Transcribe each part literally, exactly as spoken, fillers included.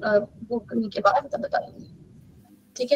Book करने के बाद तब बता दूंगी, ठीक है।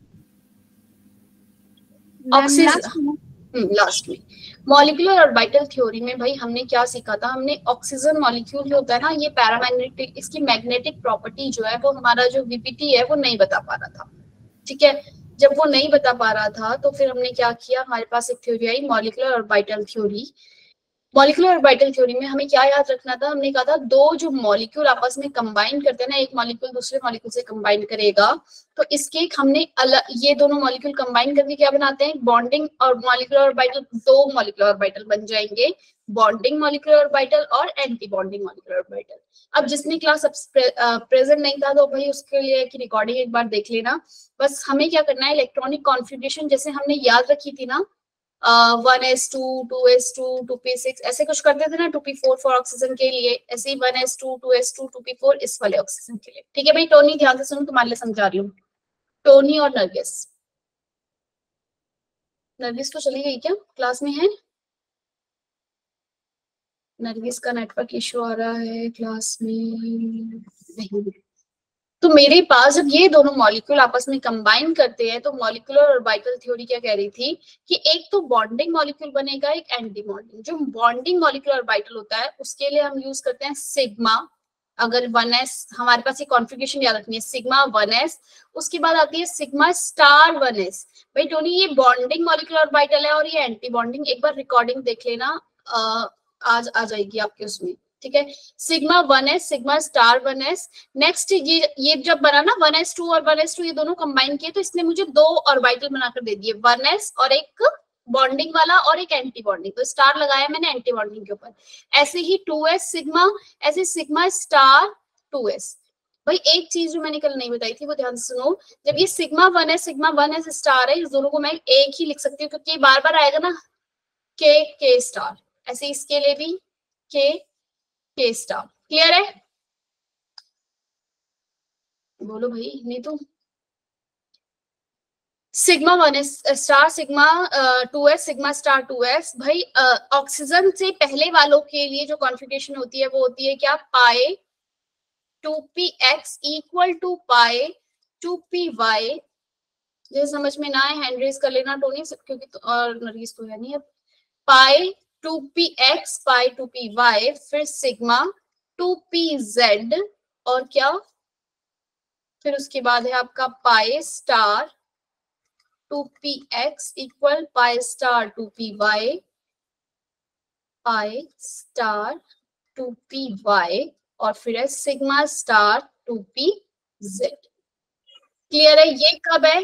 ऑक्सीजन लास्ट में मॉलिक्यूलर ऑर्बिटल थ्योरी में भाई हमने क्या सीखा था, हमने ऑक्सीजन मॉलिक्यूल जो होता है ना, ये पैरामैग्नेटिक, इसकी मैग्नेटिक प्रॉपर्टी जो है वो हमारा जो वीपीटी है वो नहीं बता पा रहा था, ठीक है। जब वो नहीं बता पा रहा था तो फिर हमने क्या किया, हमारे पास एक थ्योरी आई molecular orbital theory. Molecular orbital theory में हमें क्या याद रखना था, हमने कहा था दो जो मॉलिक्यूल आपस में कंबाइन करते हैं ना, एक मॉलिक्यूल दूसरे मॉलिक्यूल से कंबाइन करेगा, तो इसके हमने अलग, ये दोनों मॉलिक्यूल कंबाइन करके क्या बनाते हैं, बॉन्डिंग और मॉलिक्यूलर ऑर्बिटल, दो मॉलिक्यूलर ऑर्बिटल बन जाएंगे, बॉन्डिंग मॉलिक्यूलर ऑर्बिटल और एंटी बॉन्डिंग मॉलिक्यूलर ऑर्बिटल। अब जिसने क्लास प्रेजेंट नहीं था तो भाई उसके लिए की रिकॉर्डिंग एक बार देख लेना। बस हमें क्या करना है, इलेक्ट्रॉनिक कॉन्फ़िगरेशन जैसे हमने याद रखी थी ना, one s two, two s two, two p six ऐसे कुछ करते थे ना, two p four for oxygen के लिए, ऐसे ही one s two, two s two, two p four इस वाले ऑक्सीजन के लिए, ठीक है भाई। टोनी ध्यान से सुनो, तुम्हारे लिए समझा रही हूँ। टोनी और नरगिस, नरगिस तो चली गई क्या, क्लास में है? नरगिस का नेटवर्क इशू आ रहा है क्लास में, नहीं। तो मेरे पास जब ये दोनों मॉलिक्यूल आपस में कंबाइन करते हैं तो मॉलिक्यूलर ऑर्बिटल थ्योरी क्या कह रही थी कि एक तो बॉन्डिंग मॉलिक्यूल बनेगा, एक एंटी बॉन्डिंग। जो बॉन्डिंग मॉलिक्यूलर ऑर्बिटल होता है उसके लिए हम यूज करते हैं सिग्मा। अगर वन एस हमारे पास ये कॉन्फ़िगरेशन याद रखनी है, सिग्मा वन एस, उसके बाद आती है सिग्मा स्टार वन एस। भाई टोनी ये बॉन्डिंग मॉलिक्यूलर ऑर्बिटल है और ये एंटी बॉन्डिंग, एक बार रिकॉर्डिंग देख लेना, आज आ जाएगी आपके उसमें, ठीक है। Sigma one s, sigma star one s. Next ये ये जब बना ना वन एस टू और वन एस टू, ये दोनों कंबाइन किए तो इसने मुझे दो ऑर्बिटल बनाकर दे दिए, वन एस और एक बॉन्डिंग वाला और एक एंटी बॉन्डिंग, तो स्टार लगाया मैंने एंटी बॉन्डिंग के ऊपर। ऐसे ही टू एस सिग्मा, ऐसे सिग्मा स्टार टू एस। भाई एक चीज जो मैंने कल नहीं बताई थी वो ध्यान से सुनो, जब ये sigma one s, sigma one s star है, इस दोनों को मैं एक ही लिख सकती हूँ क्योंकि बार बार आएगा ना, के के स्टार, ऐसे इसके लिए भी के के स्टार। क्लियर है? बोलो भाई, नहीं तो sigma one s star, sigma two s, sigma star two s. भाई ऑक्सीजन से पहले वालों के लिए जो कॉन्फ़िगरेशन होती है वो होती है क्या, pi two p x equal to pi two p y. जो समझ में ना आए हैंड रेज कर लेना टोनी, क्योंकि तो, और नरगिस तो है नहीं अब। Pi two p x, pi two p y, फिर सिग्मा टू पी जेड, और क्या, फिर उसके बाद है आपका pi star two p x equal pi star two p y, pi star two p y, और फिर है sigma star two p z. Clear है? ये कब है,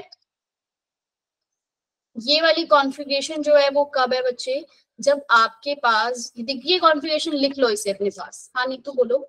ये वाली कॉन्फ़िगरेशन जो है वो कब है बच्चे, जब आपके पास, देखिए कॉन्फ़िगरेशन लिख लो इसे अपने पास। हाँ नहीं तो बोलो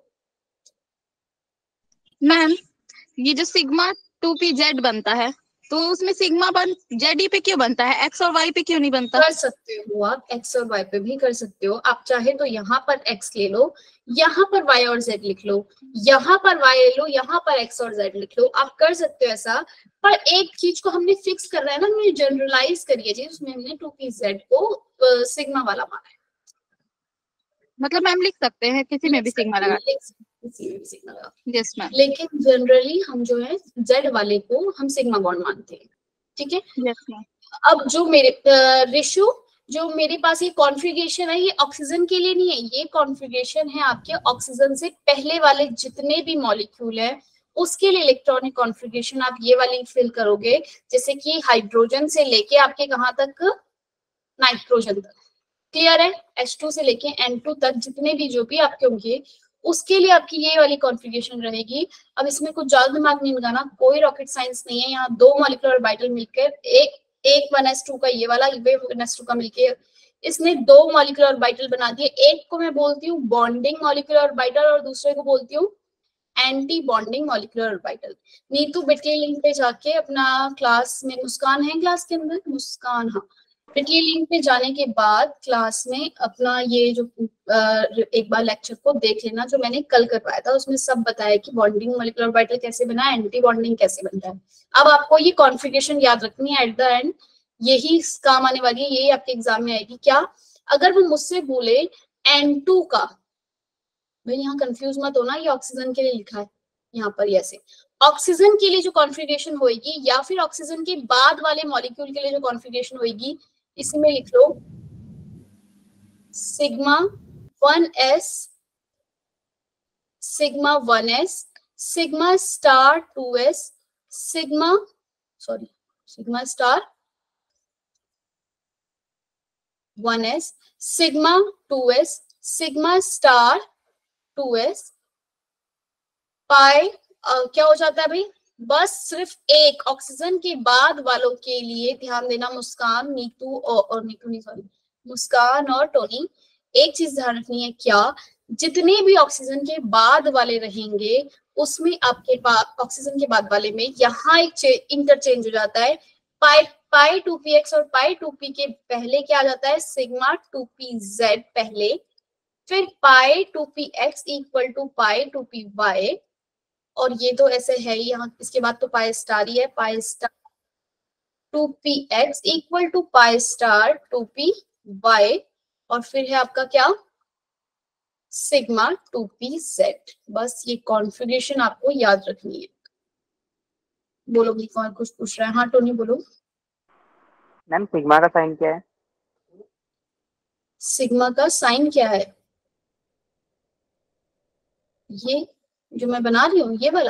मैम। ये जो सिग्मा टू पी जेड बनता है तो उसमें सिग्मा वन जेड ई पे क्यों बनता है, एक्स और वाई पे क्यों नहीं बनता? कर सकते हो आप, एक्स और वाई पे भी कर सकते हो। आप चाहे तो यहाँ पर एक्स ले लो, यहाँ पर वाई और जेड लिख लो, यहाँ पर वाई ले लो, यहाँ पर एक्स और जेड लिख लो, आप कर सकते हो ऐसा। पर एक चीज को हमने फिक्स करना है ना, हमने जनरलाइज करी है चीज, उसमें हमने टू पी जेड को सिग्मा वाला माना है। मतलब मैम लिख सकते हैं किसी में भी सिग्मा लगा, किसी में भी सिग्मा लगा, यस मैम। लेकिन जनरली हम जो है जेड वाले को हम सिग्मा बॉन्ड मानते हैं, ठीक है। Yes ma'am. अब जो मेरे रेशो, जो मेरे पास ये कॉन्फ़िगरेशन है, ये ऑक्सीजन के लिए नहीं है, ये कॉन्फ़िगरेशन है आपके ऑक्सीजन से पहले वाले जितने भी मॉलिक्यूल है उसके लिए इलेक्ट्रॉनिक कॉन्फ़िगरेशन आप ये वाली फिल करोगे, जैसे कि हाइड्रोजन से लेके आपके कहाँ तक, नाइट्रोजन तक। क्लियर है? एच टू से लेके एन टू तक जितने भी जो भी आपके होंगे उसके लिए आपकी ये वाली कॉन्फ़िगरेशन रहेगी। अब इसमें कुछ ज्यादा दिमाग नहीं लगाना, कोई रॉकेट साइंस नहीं है। यहाँ दो मॉलिक्यूलर ऑर्बिटल मिलकर एक एक वन एस टू का ये वाला, ये वन एस टू का मिलके इसने दो मॉलिक्यूलर ऑर्बिटल बना दिए। एक को मैं बोलती हूँ बॉन्डिंग मॉलिक्यूलर ऑर्बिटल और दूसरे को बोलती हूँ anti bonding molecular orbital. Neetu Bitly link पे जाके अपना क्लास में, मुस्कान है क्लास के अंदर, मुस्कान, हाँ, बिटली लिंक पे जाने के बाद क्लास में अपना ये जो एक बार लेक्चर को देख लेना जो मैंने कल करवाया था, उसमें सब बताया कि बॉन्डिंग मॉलिक्यूलर ऑर्बिटल कैसे बना है, एंटी बॉन्डिंग कैसे बनता है। अब आपको ये कॉन्फ़िगरेशन याद रखनी है, एट द एंड यही काम आने वाली है, यही आपके एग्जाम में आएगी। क्या अगर वो मुझसे बोले एन टू का, भाई यहाँ कंफ्यूज मत होना, ये ऑक्सीजन के लिए लिखा है, यहाँ पर ऐसे। ऑक्सीजन के लिए जो कॉन्फ़िगरेशन होगी या फिर ऑक्सीजन के बाद वाले मॉलिक्यूल के लिए जो कॉन्फ़िगरेशन होगी, इसी में लिख लो sigma one s, sigma one s, sigma star two s, sigma sorry sigma star one s, sigma two s, sigma star two s, pi uh, क्या हो जाता है भाई, बस सिर्फ एक ऑक्सीजन के बाद वालों के लिए ध्यान देना, मुस्कान, नीतू और, और नीतू नहीं सॉरी मुस्कान और टोनी, एक चीज ध्यान रखनी है, क्या जितने भी ऑक्सीजन के बाद वाले रहेंगे उसमें आपके पास ऑक्सीजन के बाद वाले में यहाँ एक इंटरचेंज हो जाता है, pi pi two p x और पाई टू पी के पहले क्या आ जाता है, सिग्मा टू पी जेड पहले, फिर pi two p x equal to pi two p y, और ये तो ऐसे है ही यहाँ, इसके बाद तो पाई स्टार ही है, pi star two p x equal to pi star two p y, और फिर है आपका क्या सिग्मा टू पी जेड। बस ये कॉन्फ़िगरेशन आपको याद रखनी है। बोलो भी कौन कुछ पूछ रहा है? हाँ टोनी बोलो। मैम सिग्मा का साइन क्या है? सिग्मा का साइन क्या है? ये जो मैं बना रही हूँ ये वाला,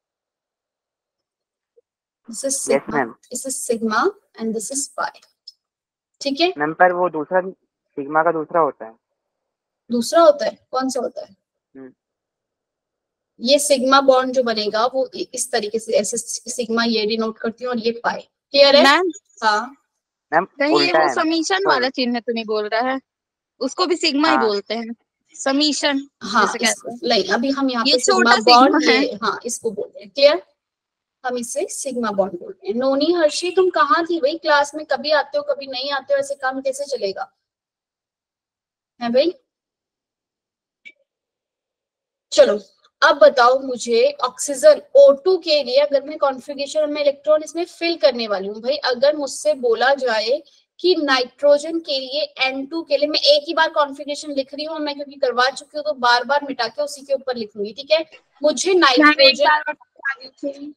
this is sigma, this is sigma and this is pi, ठीक है मैम? पर वो दूसरा सिग्मा का दूसरा होता है। दूसरा होता है? कौन सा होता है? ये सिग्मा बॉन्ड जो बनेगा वो इस तरीके से, ऐसे सिग्मा ये डिनोट करती है और ये पाई, क्लियर है? मैम हाँ मैम कहीं ये वो समीशन वाला चिन्ह तो नहीं बोल रहा है? उसको भी सिग्मा ही बोलते हैं, समीशन। हाँ नहीं, अभी हम यहाँ पे सिग्मा बॉन्ड है, हाँ इसको बोलते हैं, क्लियर? हम इसे सिग्मा बॉन्ड बोलते हैं। नोनी हर्षी तुम कहाँ थी भाई क्लास में? कभी आते हो कभी नहीं आते हो, ऐसे काम कैसे चलेगा है भाई? चलो अब बताओ मुझे, ऑक्सीजन ओ टू के लिए अगर मैं कॉन्फ़िगरेशन में इलेक्ट्रॉन इसमें फिल करने वाली हूँ भाई, अगर मुझसे बोला जाए कि नाइट्रोजन के लिए एन टू के लिए, मैं एक ही बार कॉन्फ़िगरेशन लिख रही हूँ मैं क्योंकि करवा चुकी हूँ, तो बार बार मिटा के उसी के ऊपर लिखूंगी, ठीक है? मुझे नाइट्रोजन,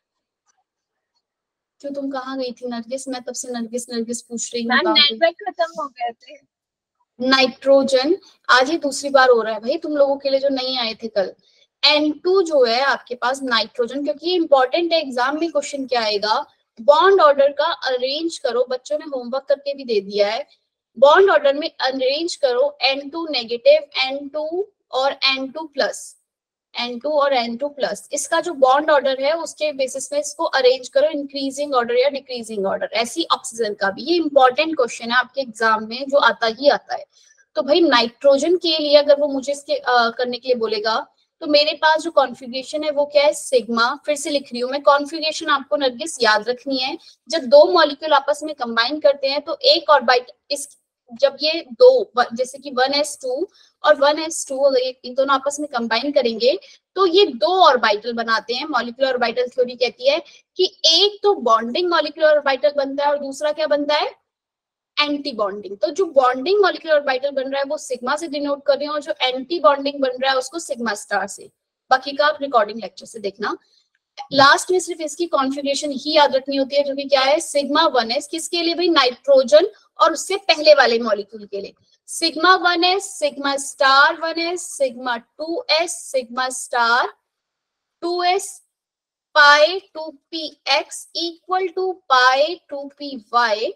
क्यों तुम कहाँ गई थी नरगिस? मैं तब से नरगिस नरगिस पूछ रही हूँ, नेटवर्क खत्म हो गए थे। नाइट्रोजन आज ही दूसरी बार हो रहा है भाई तुम लोगों के लिए जो नहीं आए थे कल। एन टू जो है आपके पास नाइट्रोजन, क्योंकि इंपॉर्टेंट है, एग्जाम में क्वेश्चन क्या आएगा, बॉन्ड ऑर्डर का अरेंज करो, बच्चों ने होमवर्क करके भी दे दिया है, बॉन्ड ऑर्डर में अरेंज करो N two negative, N two और N two plus, N two और एन टू प्लस, इसका जो बॉन्ड ऑर्डर है उसके बेसिस में इसको अरेंज करो, इंक्रीजिंग ऑर्डर या डिक्रीजिंग ऑर्डर। ऐसी ऑक्सीजन का भी, ये इंपॉर्टेंट क्वेश्चन है आपके एग्जाम में जो आता ही आता है। तो भाई नाइट्रोजन के लिए अगर वो मुझे इसके आ, करने के लिए बोलेगा, तो मेरे पास जो कॉन्फ़िगरेशन है वो क्या है, सिग्मा। फिर से लिख रही हूँ मैं, कॉन्फ़िगरेशन आपको नरगिस याद रखनी है, जब दो मॉलिक्यूल आपस में कंबाइन करते हैं तो एक ऑर्बिटल, इस जब ये दो जैसे कि वन एस टू और वन एस टू अगर इन दोनों आपस में कंबाइन करेंगे तो ये दो ऑर्बिटल बनाते हैं। मॉलिक्यूलर ऑर्बिटल थ्योरी कहती है कि एक तो बॉन्डिंग मॉलिक्यूलर ऑर्बिटल बनता है और दूसरा क्या बनता है, एंटी बॉन्डिंग। तो जो बॉन्डिंग मॉलिक्यूलर ऑर्बिटल बन रहा है वो सिग्मा से डिनोट कर रहे हैं और जो एंटी बॉन्डिंग बन रहा है उसको सिग्मा स्टार से। बाकी का आप रिकॉर्डिंग लेक्चर से देखना। लास्ट में सिर्फ इसकी कॉन्फ़िगरेशन ही याद रखनी होती है जो कि क्या है, सिग्मा वन एस, किसके लिए भाई, नाइट्रोजन और उससे पहले वाले मॉलिक्यूल के लिए, sigma one s, sigma star one s, sigma two s, sigma star two s, pi two p x equal to pi two p y.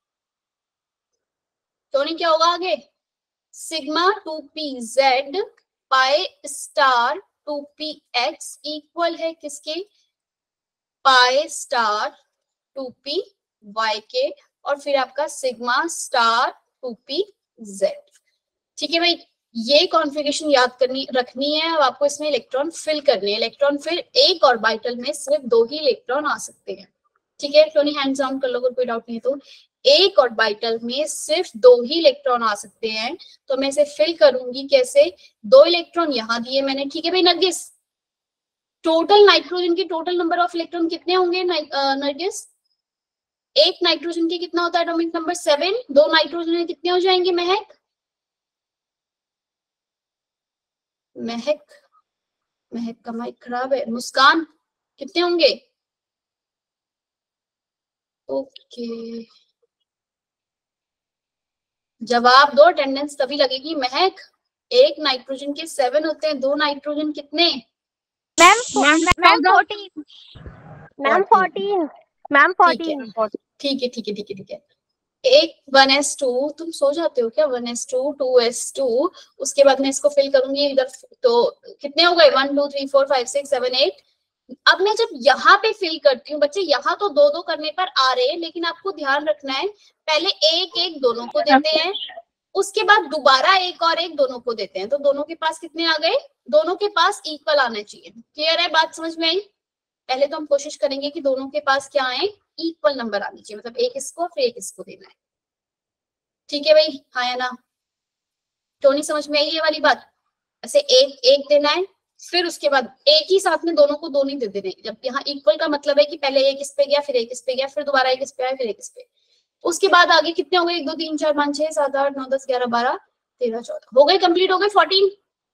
तो नहीं क्या होगा आगे, sigma two p z pi star two p x equal है किसके, pi star two p y के, और फिर आपका sigma star two p z. ठीक है भाई, ये कॉन्फ़िगरेशन याद करनी रखनी है। अब आपको इसमें इलेक्ट्रॉन फिल करने हैं। इलेक्ट्रॉन फिर एक ऑर्बिटल में सिर्फ दो ही इलेक्ट्रॉन आ सकते हैं। ठीक है, टोनी हैंड्स डाउन कर लो अगर कोई डाउट नहीं है तो। एक ऑर्बिटल में सिर्फ दो ही इलेक्ट्रॉन आ सकते हैं, तो मैं इसे फिल करूंगी कैसे, दो इलेक्ट्रॉन यहाँ दिए मैंने। ठीक है भाई नरगिस, टोटल नाइट्रोजन के टोटल नंबर ऑफ इलेक्ट्रॉन कितने होंगे नरगिस? एक नाइट्रोजन के कितना होता है एटॉमिक नंबर सेवन, दो नाइट्रोजन के कितने हो जाएंगे महक? महक महक का माइक खराब है। मुस्कान कितने होंगे? ओके जवाब दो, अटेंडेंस तभी लगेगी। महक एक नाइट्रोजन के सेवन होते हैं, दो नाइट्रोजन कितने? Ma'am ma'am fourteen ma'am fourteen ma'am fourteen ठीक है ठीक है ठीक है ठीक है। एक वन एस टू, तुम सो जाते हो क्या? One s two two s two, उसके बाद मैं इसको फिल करूंगी इधर, तो कितने हो गए? One two three four five six seven eight. अब मैं जब यहाँ पे फिल करती हूँ बच्चे, यहाँ तो दो दो करने पर आ रहे हैं, लेकिन आपको ध्यान रखना है पहले एक एक दोनों को देते हैं, उसके बाद दोबारा एक और एक दोनों को देते हैं, तो दोनों के पास कितने आ गए? दोनों के पास इक्वल आने चाहिए। क्लियर है बात? समझ में आई? पहले तो हम कोशिश करेंगे कि दोनों के पास क्या आए? इक्वल नंबर आने चाहिए, मतलब एक इसको फिर एक इसको देना है। ठीक है भाई, हाँ या ना? टोनी समझ में आई ये वाली बात? ऐसे एक एक देना है, फिर उसके बाद एक ही साथ में दोनों को दो नहीं दे देने। जब यहाँ इक्वल का मतलब है कि पहले एक इस पे गया, फिर एक इस पे गया, फिर दोबारा एक इस पे आया, फिर एक इस पे। उसके बाद आगे कितने हो गए? एक दो तीन चार पाँच छह सात आठ नौ दस ग्यारह बारह तेरह चौदह हो गए, कंप्लीट हो गए फोर्टीन।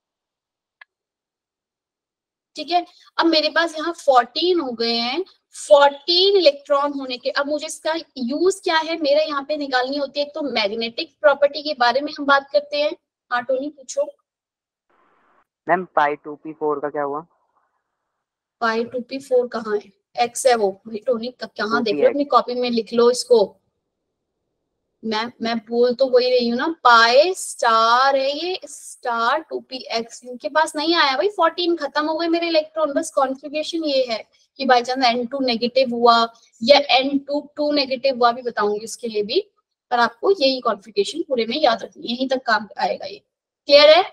ठीक है, अब मेरे पास यहाँ फोर्टीन हो गए हैं। फोर्टीन इलेक्ट्रॉन होने के, अब मुझे इसका यूज क्या है मेरा यहाँ पे निकालनी होती है। तो मैग्नेटिक प्रॉपर्टी के बारे में हम बात करते हैं। हाँ टोनी पूछो। Ma'am pi two p four का क्या हुआ? पाई टू पी फोर कहाँ है? एक्स है वो। टोनी कहाँ देख लो, टू पी एक्स। अपनी कॉपी में लिख लो इसको। मैं मैं बोल तो वही रही हूँ ना, पाई स्टार है ये, स्टार टू पी एक्स। इनके पास नहीं आया भाई, फोर्टीन खत्म हो गए मेरे इलेक्ट्रॉन। बस कॉन्फ़िगरेशन ये है कि by chance N two negative हुआ या एन टू टू नेगेटिव हुआ, भी बताऊंगी उसके लिए भी, पर आपको यही कॉन्फ़िगरेशन पूरे में याद रखनी है, यहीं तक काम आएगा ये। क्लियर है?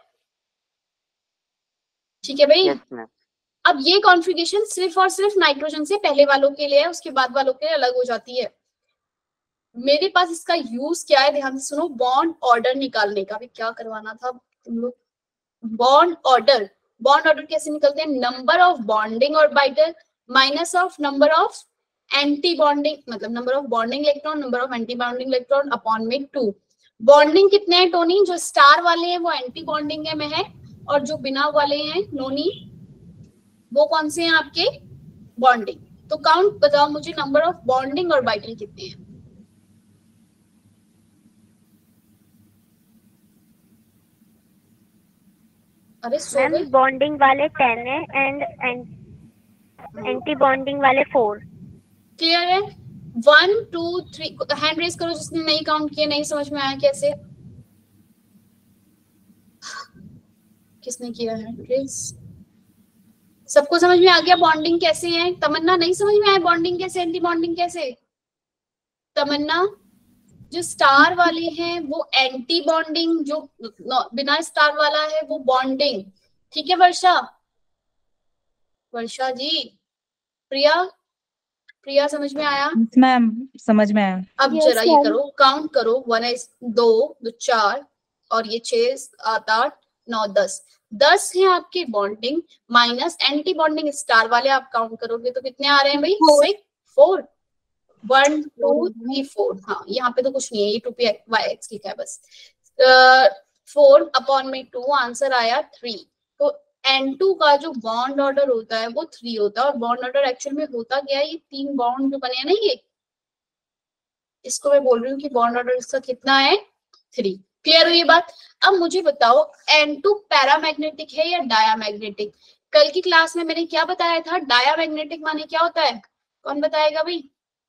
ठीक है भाई। yes, अब ये कॉन्फ़िगरेशन सिर्फ और सिर्फ नाइट्रोजन से पहले वालों के लिए है, उसके बाद वालों के लिए अलग हो जाती है। मेरे पास इसका यूज क्या है, ध्यान से सुनो। बॉन्ड ऑर्डर निकालने का भी क्या करवाना था तुम लोग? बॉन्ड ऑर्डर, बॉन्ड ऑर्डर कैसे निकलते हैं? Number of bonding orbital minus of number of anti bonding, मतलब number of bonding electron, number of anti bonding electron upon में टू। बॉन्डिंग कितने हैं टोनी? जो स्टार वाले हैं वो एंटी बॉन्डिंग है महक, और जो बिना वाले हैं नोनी, वो कौन से हैं आपके? बॉन्डिंग। तो काउंट बताओ मुझे, नंबर ऑफ बॉन्डिंग ऑर्बिटल कितने हैं? अरे सो गए। बॉन्डिंग वाले टेन है एंड एंटी बॉन्डिंग वाले फोर। क्लियर है? One two three, hand raise करो जिसने नहीं काउंट किया, नहीं समझ में आया कैसे। किसने किया हैंड रेज? सबको समझ में आ गया बॉन्डिंग कैसे है? तमन्ना नहीं समझ में आया बॉन्डिंग कैसे, एंटी बॉन्डिंग कैसे? तमन्ना, जो स्टार वाले हैं वो एंटी बॉन्डिंग, जो बिना स्टार वाला है वो बॉन्डिंग। ठीक है वर्षा? वर्षा जी, प्रिया, प्रिया समझ में आया? मैम समझ में आया। अब yes, जरा ये करो, काउंट करो। वन है दो, दो चार, और ये छह सात आठ नौ दस। दस है आपके bonding minus anti bonding star वाले, आप काउंट करोगे तो कितने आ रहे हैं भाई? Six four, one two three four. हाँ यहाँ पे तो कुछ नहीं है, ये टू पी वाई एक्स लिखा है बस। फोर अपॉन में टू, आंसर आया थ्री। तो एन टू का जो बॉन्ड ऑर्डर होता है वो थ्री होता है, और बॉन्ड ऑर्डर एक्चुअल में होता क्या है? ये तीन बॉन्ड जो बने हैं ना, ये इसको मैं बोल रही हूँ कि बॉन्ड ऑर्डर इसका कितना है? थ्री। क्लियर हुई ये बात? अब मुझे बताओ एन टू पैरामैग्नेटिक है या डायामैग्नेटिक? कल की क्लास में मैंने क्या बताया था? डायामैग्नेटिक माने क्या होता है? कौन बताएगा भाई?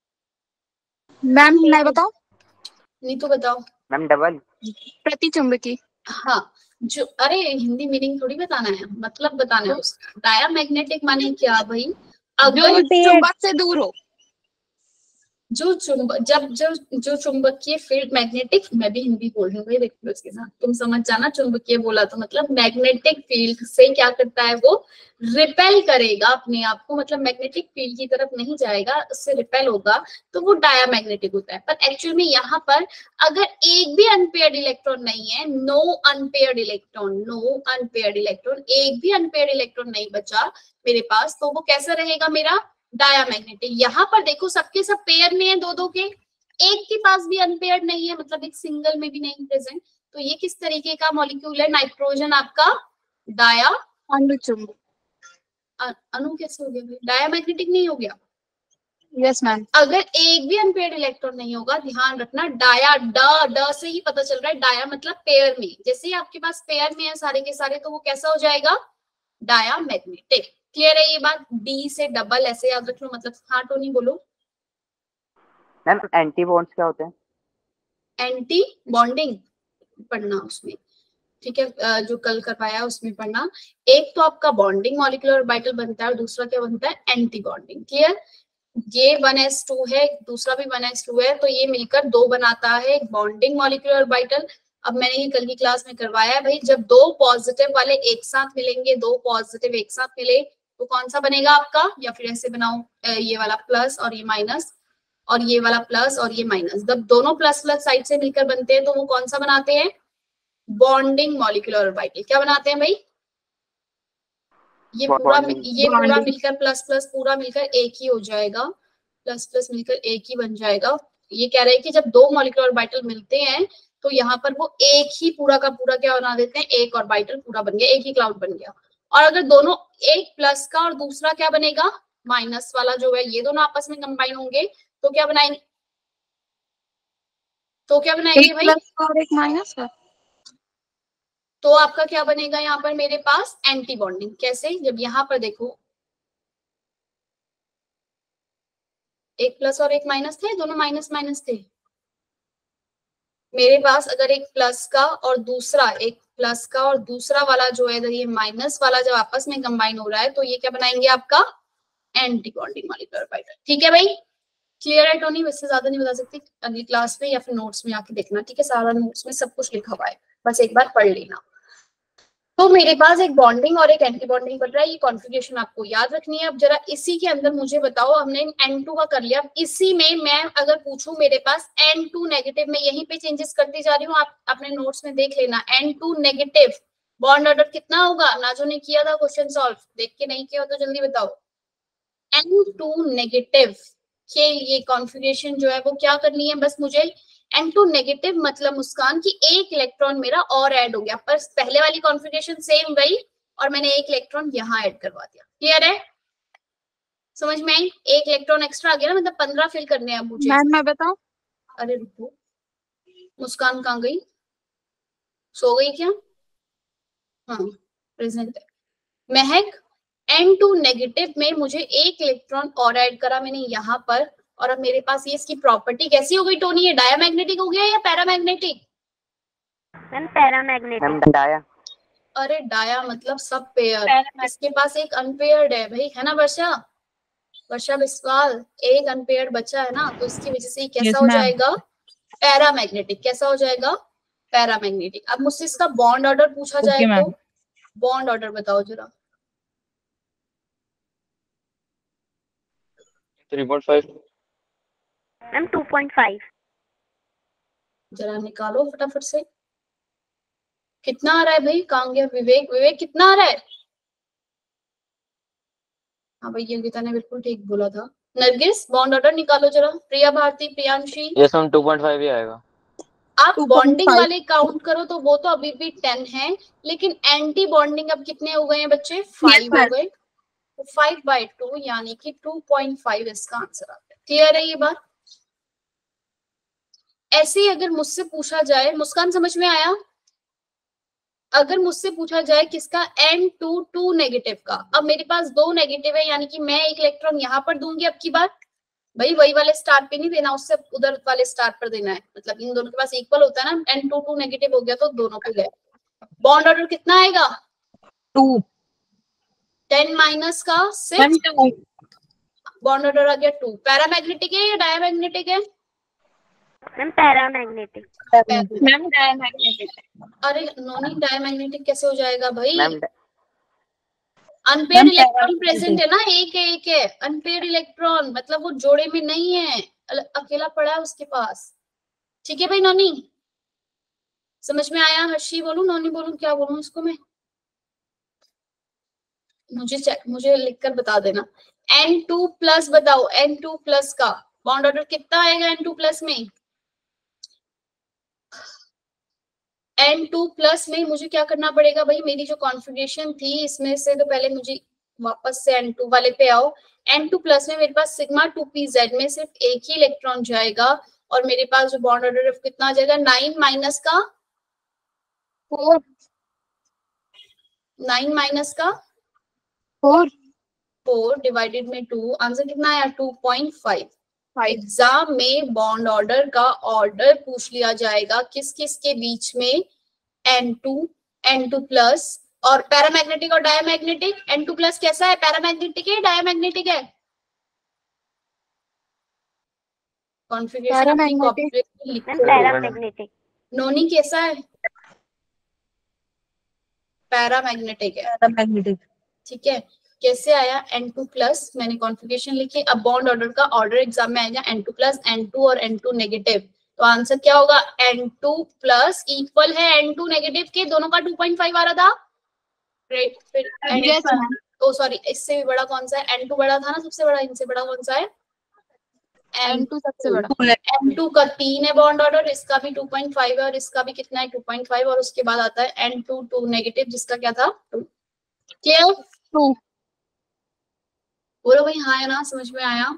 मैम मैं बताऊं? नीतू बताओ। मैम डबल प्रतिचुंबकी। हाँ, जो, अरे हिंदी मीनिंग थोड़ी बताना है, मतलब बताना है उसका। डायामैग्नेटिक माने क्या भाई? जो अगर चुंबक से दूर हो। जो चुंबक, जब जो जो चुंबकीय फील्ड, मैग्नेटिक, मैं भी हिंदी बोल रही हूँ भाई, देखो इसके साथ तुम समझ जाना। चुंबकीय बोला तो मतलब मैग्नेटिक फील्ड से क्या करता है? वो रिपेल करेगा अपने आप को, मतलब मैग्नेटिक फील्ड की तरफ नहीं जाएगा, उससे रिपेल होगा, तो वो डायामैग्नेटिक होता है। पर एक्चुअल में यहाँ पर अगर एक भी अनपेयर्ड इलेक्ट्रॉन नहीं है, no unpaired electron, no unpaired electron, एक भी अनपेयर्ड इलेक्ट्रॉन नहीं बचा मेरे पास, तो वो कैसा रहेगा मेरा? डायामैग्नेटिक। यहाँ पर देखो सबके सब पेयर में है, दो दो के, एक के पास भी अनपेयर्ड नहीं है, मतलब एक सिंगल में भी नहीं प्रेजेंट। तो ये किस तरीके का मॉलिक्यूल है? नाइट्रोजन आपका डाया अनुचुंबक। अ- अनु कैसे हो गया भाई? डायमैग्नेटिक नहीं हो गया? Yes ma'am. अगर एक भी अनपेयर्ड इलेक्ट्रॉन नहीं होगा, ध्यान रखना, डाया ड ड से ही पता चल रहा है, डाया मतलब पेयर में। जैसे ही आपके पास पेयर में है सारे के सारे, तो वो कैसा हो जाएगा? Dia magnetic. क्लियर है ये बात? डी से डबल ऐसे याद रख लो, मतलब हाँ टोनी बोलो। मैम एंटी बॉन्ड्स क्या होते हैं? एंटी बॉन्डिंग पढ़ना उसमें, ठीक है, अ, जो कल करवाया उसमें पढ़ना। एक तो आपका बॉन्डिंग मॉलिक्यूलर ऑर्बिटल बनता है और दूसरा क्या बनता है? Anti bonding. क्लियर? ये वन एस टू है, दूसरा भी वन एस टू है, तो ये मिलकर दो बनाता है, एक बॉन्डिंग मॉलिक्यूलर ऑर्बिटल। अब मैंने ये कल की क्लास में करवाया है भाई, जब दो पॉजिटिव वाले एक साथ मिलेंगे, दो पॉजिटिव एक साथ मिले, तो कौन सा बनेगा आपका? या फिर ऐसे बनाओ, ये वाला प्लस और ये माइनस, और ये वाला प्लस और ये माइनस, जब दोनों प्लस प्लस साइड से मिलकर बनते हैं तो वो कौन सा बनाते हैं? Bonding molecular orbital. क्या बनाते हैं भाई? ये पूरा Bonding. ये पूरा Bonding. मिलकर प्लस प्लस पूरा मिलकर एक ही हो जाएगा, प्लस प्लस मिलकर एक ही बन जाएगा। ये कह रहे हैं कि जब दो मॉलिक्यूलर ऑर्बिटल मिलते हैं तो यहाँ पर वो एक ही पूरा का पूरा क्या बना देते हैं? एक ऑर्बिटल पूरा बन गया, एक ही क्लाउड बन गया। और अगर दोनों, एक प्लस का और दूसरा क्या बनेगा? माइनस वाला जो है, ये दोनों आपस में कंबाइन होंगे तो क्या बनाएंगे? तो क्या बनाएंगे एक भाई? प्लस और एक माइनस का। तो आपका क्या बनेगा यहाँ पर मेरे पास? Anti bonding. कैसे? जब यहाँ पर देखो, एक प्लस और एक माइनस थे, दोनों माइनस माइनस थे। मेरे पास अगर एक प्लस का और दूसरा, एक प्लस का और दूसरा वाला जो है ये माइनस वाला जब आपस में कंबाइन हो रहा है, तो ये क्या बनाएंगे आपका? Anti bonding molecular orbital. ठीक है भाई? क्लियर है टोनी? वैसे ज्यादा नहीं बता सकती, अगली क्लास में या फिर नोट्स में आके देखना, ठीक है? सारा नोट्स में सब कुछ लिखा हुआ है, बस एक बार पढ़ लेना। तो मेरे पास एक बॉन्डिंग और एक एंटी बॉन्डिंग बन रहा है, ये कॉन्फ़िगरेशन आपको याद रखनी है। अब जरा इसी के अंदर मुझे बताओ, हमने एन टू का कर लिया, अब इसी में मैं अगर पूछूं मेरे पास एन टू नेगेटिव, में यहीं पे चेंजेस करती जा रही हूँ, आप अपने नोट्स में देख लेना। N two negative bond order कितना होगा? ना जो ने किया था क्वेश्चन सॉल्व, देख के नहीं किया तो जल्दी बताओ। एन टू नेगेटिव के ये कॉन्फ़िगरेशन जो है वो क्या करनी है? बस मुझे एन टू नेगेटिव मतलब मुस्कान की एक इलेक्ट्रॉन मेरा और ऐड हो गया, पर पहले वाली कॉन्फ़िगरेशन सेम वही, और मैंने एक इलेक्ट्रॉन यहाँ ऐड करवा दिया। क्लियर है? समझ में आई? एक इलेक्ट्रॉन एक्स्ट्रा आ गया ना, मतलब पंद्रह फिल करने हैं अब मुझे। मैम मैं बताऊं? अरे रुको, मुस्कान कहाँ गई? सो गई क्या? हाँ प्रेजेंट है। महक, एन टू नेगेटिव में मुझे एक इलेक्ट्रॉन और ऐड करा मैंने यहाँ पर, और अब मेरे पास ये इसकी प्रॉपर्टी कैसी हो गई टोनी? ये डायमैग्नेटिक हो गया या paramagnetic? Ma'am paramagnetic. Ma'am dia. अरे डाया मतलब सब पेयर, इसके पास एक अनपेयर्ड है भाई, है ना वर्षा? वर्षा बिस्वाल, एक अनपेयर्ड बचा है ना, तो इसकी वजह से ये कैसा Yes, हो ma'am. जाएगा? पैरामैग्नेटिक। कैसा हो जाएगा? पैरामैग्नेटिक। अब मुझसे इसका बॉन्ड ऑर्डर पूछा Okay, जाए तो ma'am. बॉन्ड ऑर्डर बताओ जरा। Three point five. Ma'am two point five. जरा निकालो फटाफट से, कितना आ रहा है भाई? कहाँ गया विवेक? विवेक कितना आ रहा है? हाँ भाई योगिता ने बिल्कुल ठीक बोला था। नरगिस बॉन्ड ऑर्डर निकालो जरा। Priya Bharti, Priyanshi, yes ma'am two point five ही आएगा। आप टू पॉइंट बॉन्डिंग फाइव। वाले काउंट करो तो वो तो अभी भी टेन है, लेकिन एंटी बॉन्डिंग अब कितने हो गए हैं बच्चे? फाइव हो ma'am. गए, तो फाइव बाई टू यानी कि टू पॉइंट फाइव इसका आंसर आता है। क्लियर है ये बात? ऐसे ही अगर मुझसे पूछा जाए, मुस्कान समझ में आया? अगर मुझसे पूछा जाए किसका? एन टू टू नेगेटिव का। अब मेरे पास दो नेगेटिव है, यानी कि मैं एक इलेक्ट्रॉन यहाँ पर दूंगी अब की बार, भाई वही वाले स्टार पे नहीं देना, उससे उधर वाले स्टार पर देना है, मतलब इन दोनों के पास इक्वल होता है ना। एन टू टू नेगेटिव हो गया तो दोनों पे गए। बॉन्ड ऑर्डर कितना आएगा? Two. टेन माइनस का ma'am six, two. Bond order आ गया टू। पैरामैग्नेटिक है या डायमैग्नेटिक है? Ma'am paramagnetic. Ma'am diamagnetic. अरे नॉनी डायमैग्नेटिक कैसे हो जाएगा भाई? Ma'am unpaired ma'am, electron present paramagnetic. है ना, एक है एक है अनपेयर्ड इलेक्ट्रॉन, मतलब वो जोड़े में नहीं है, अल- अकेला पड़ा है उसके पास। ठीक है भाई नॉनी, समझ में आया? हर्षी बोलूं, नॉनी बोलूं, क्या बोलूं इसको मैं? मुझे चेक, मुझे लिखकर बता देना। एन टू प्लस बताओ, एन टू प्लस का बॉन्ड ऑर्डर कितना आएगा एन टू प्लस में? एन टू प्लस में मुझे क्या करना पड़ेगा भाई? मेरी जो कॉन्फ़िगरेशन थी इसमें से तो पहले मुझे वापस से एन टू वाले पे आओ। एन टू प्लस में मेरे पास सिग्मा टू पी जेड में सिर्फ एक ही इलेक्ट्रॉन जाएगा और मेरे पास जो बॉन्ड ऑर्डर कितना आ जाएगा, नाइन माइनस का फोर नाइन माइनस का फोर फोर डिवाइडेड में टू, आंसर कितना आया टू पॉइंट फाइव। एग्जाम में बॉन्ड ऑर्डर का ऑर्डर पूछ लिया जाएगा किस किस के बीच में, N two, N two plus और पैरामैग्नेटिक और डायमैग्नेटिक। एन टू प्लस कैसा है, पैरामैग्नेटिक है डायमैग्नेटिक है? कॉन्फ़िगरेशन अपनी कॉपी पे लिखो। पैरामैग्नेटिक। नोनी कैसा है, पैरामैग्नेटिक है। पैरामैग्नेटिक। ठीक है, कैसे आया एन टू प्लस, मैंने कॉन्फ़िगरेशन लिखी। अब बॉन्ड ऑर्डर का ऑर्डर एग्जाम में आएगा N two plus, N two और एन टू नेगेटिव, तो आंसर क्या होगा, एन टू प्लस इक्वल है एन टू नेगेटिव के, दोनों का टू पॉइंट फाइव आ रहा था। ग्रेट, फिर Yes, ma'am. ओ सॉरी, इससे भी बड़ा कौन सा है, एन टू बड़ा था ना सबसे बड़ा, इनसे बड़ा कौन सा है, एन टू सबसे बड़ा। एन टू का तीन है बॉन्ड ऑर्डर, इसका भी टू पॉइंट फाइव है और इसका भी कितना है टू पॉइंट फाइव, और उसके बाद आता है एन टू टू नेगेटिव जिसका क्या था टू। Clear, to. बोलो भाई हाँ या ना, समझ में आया?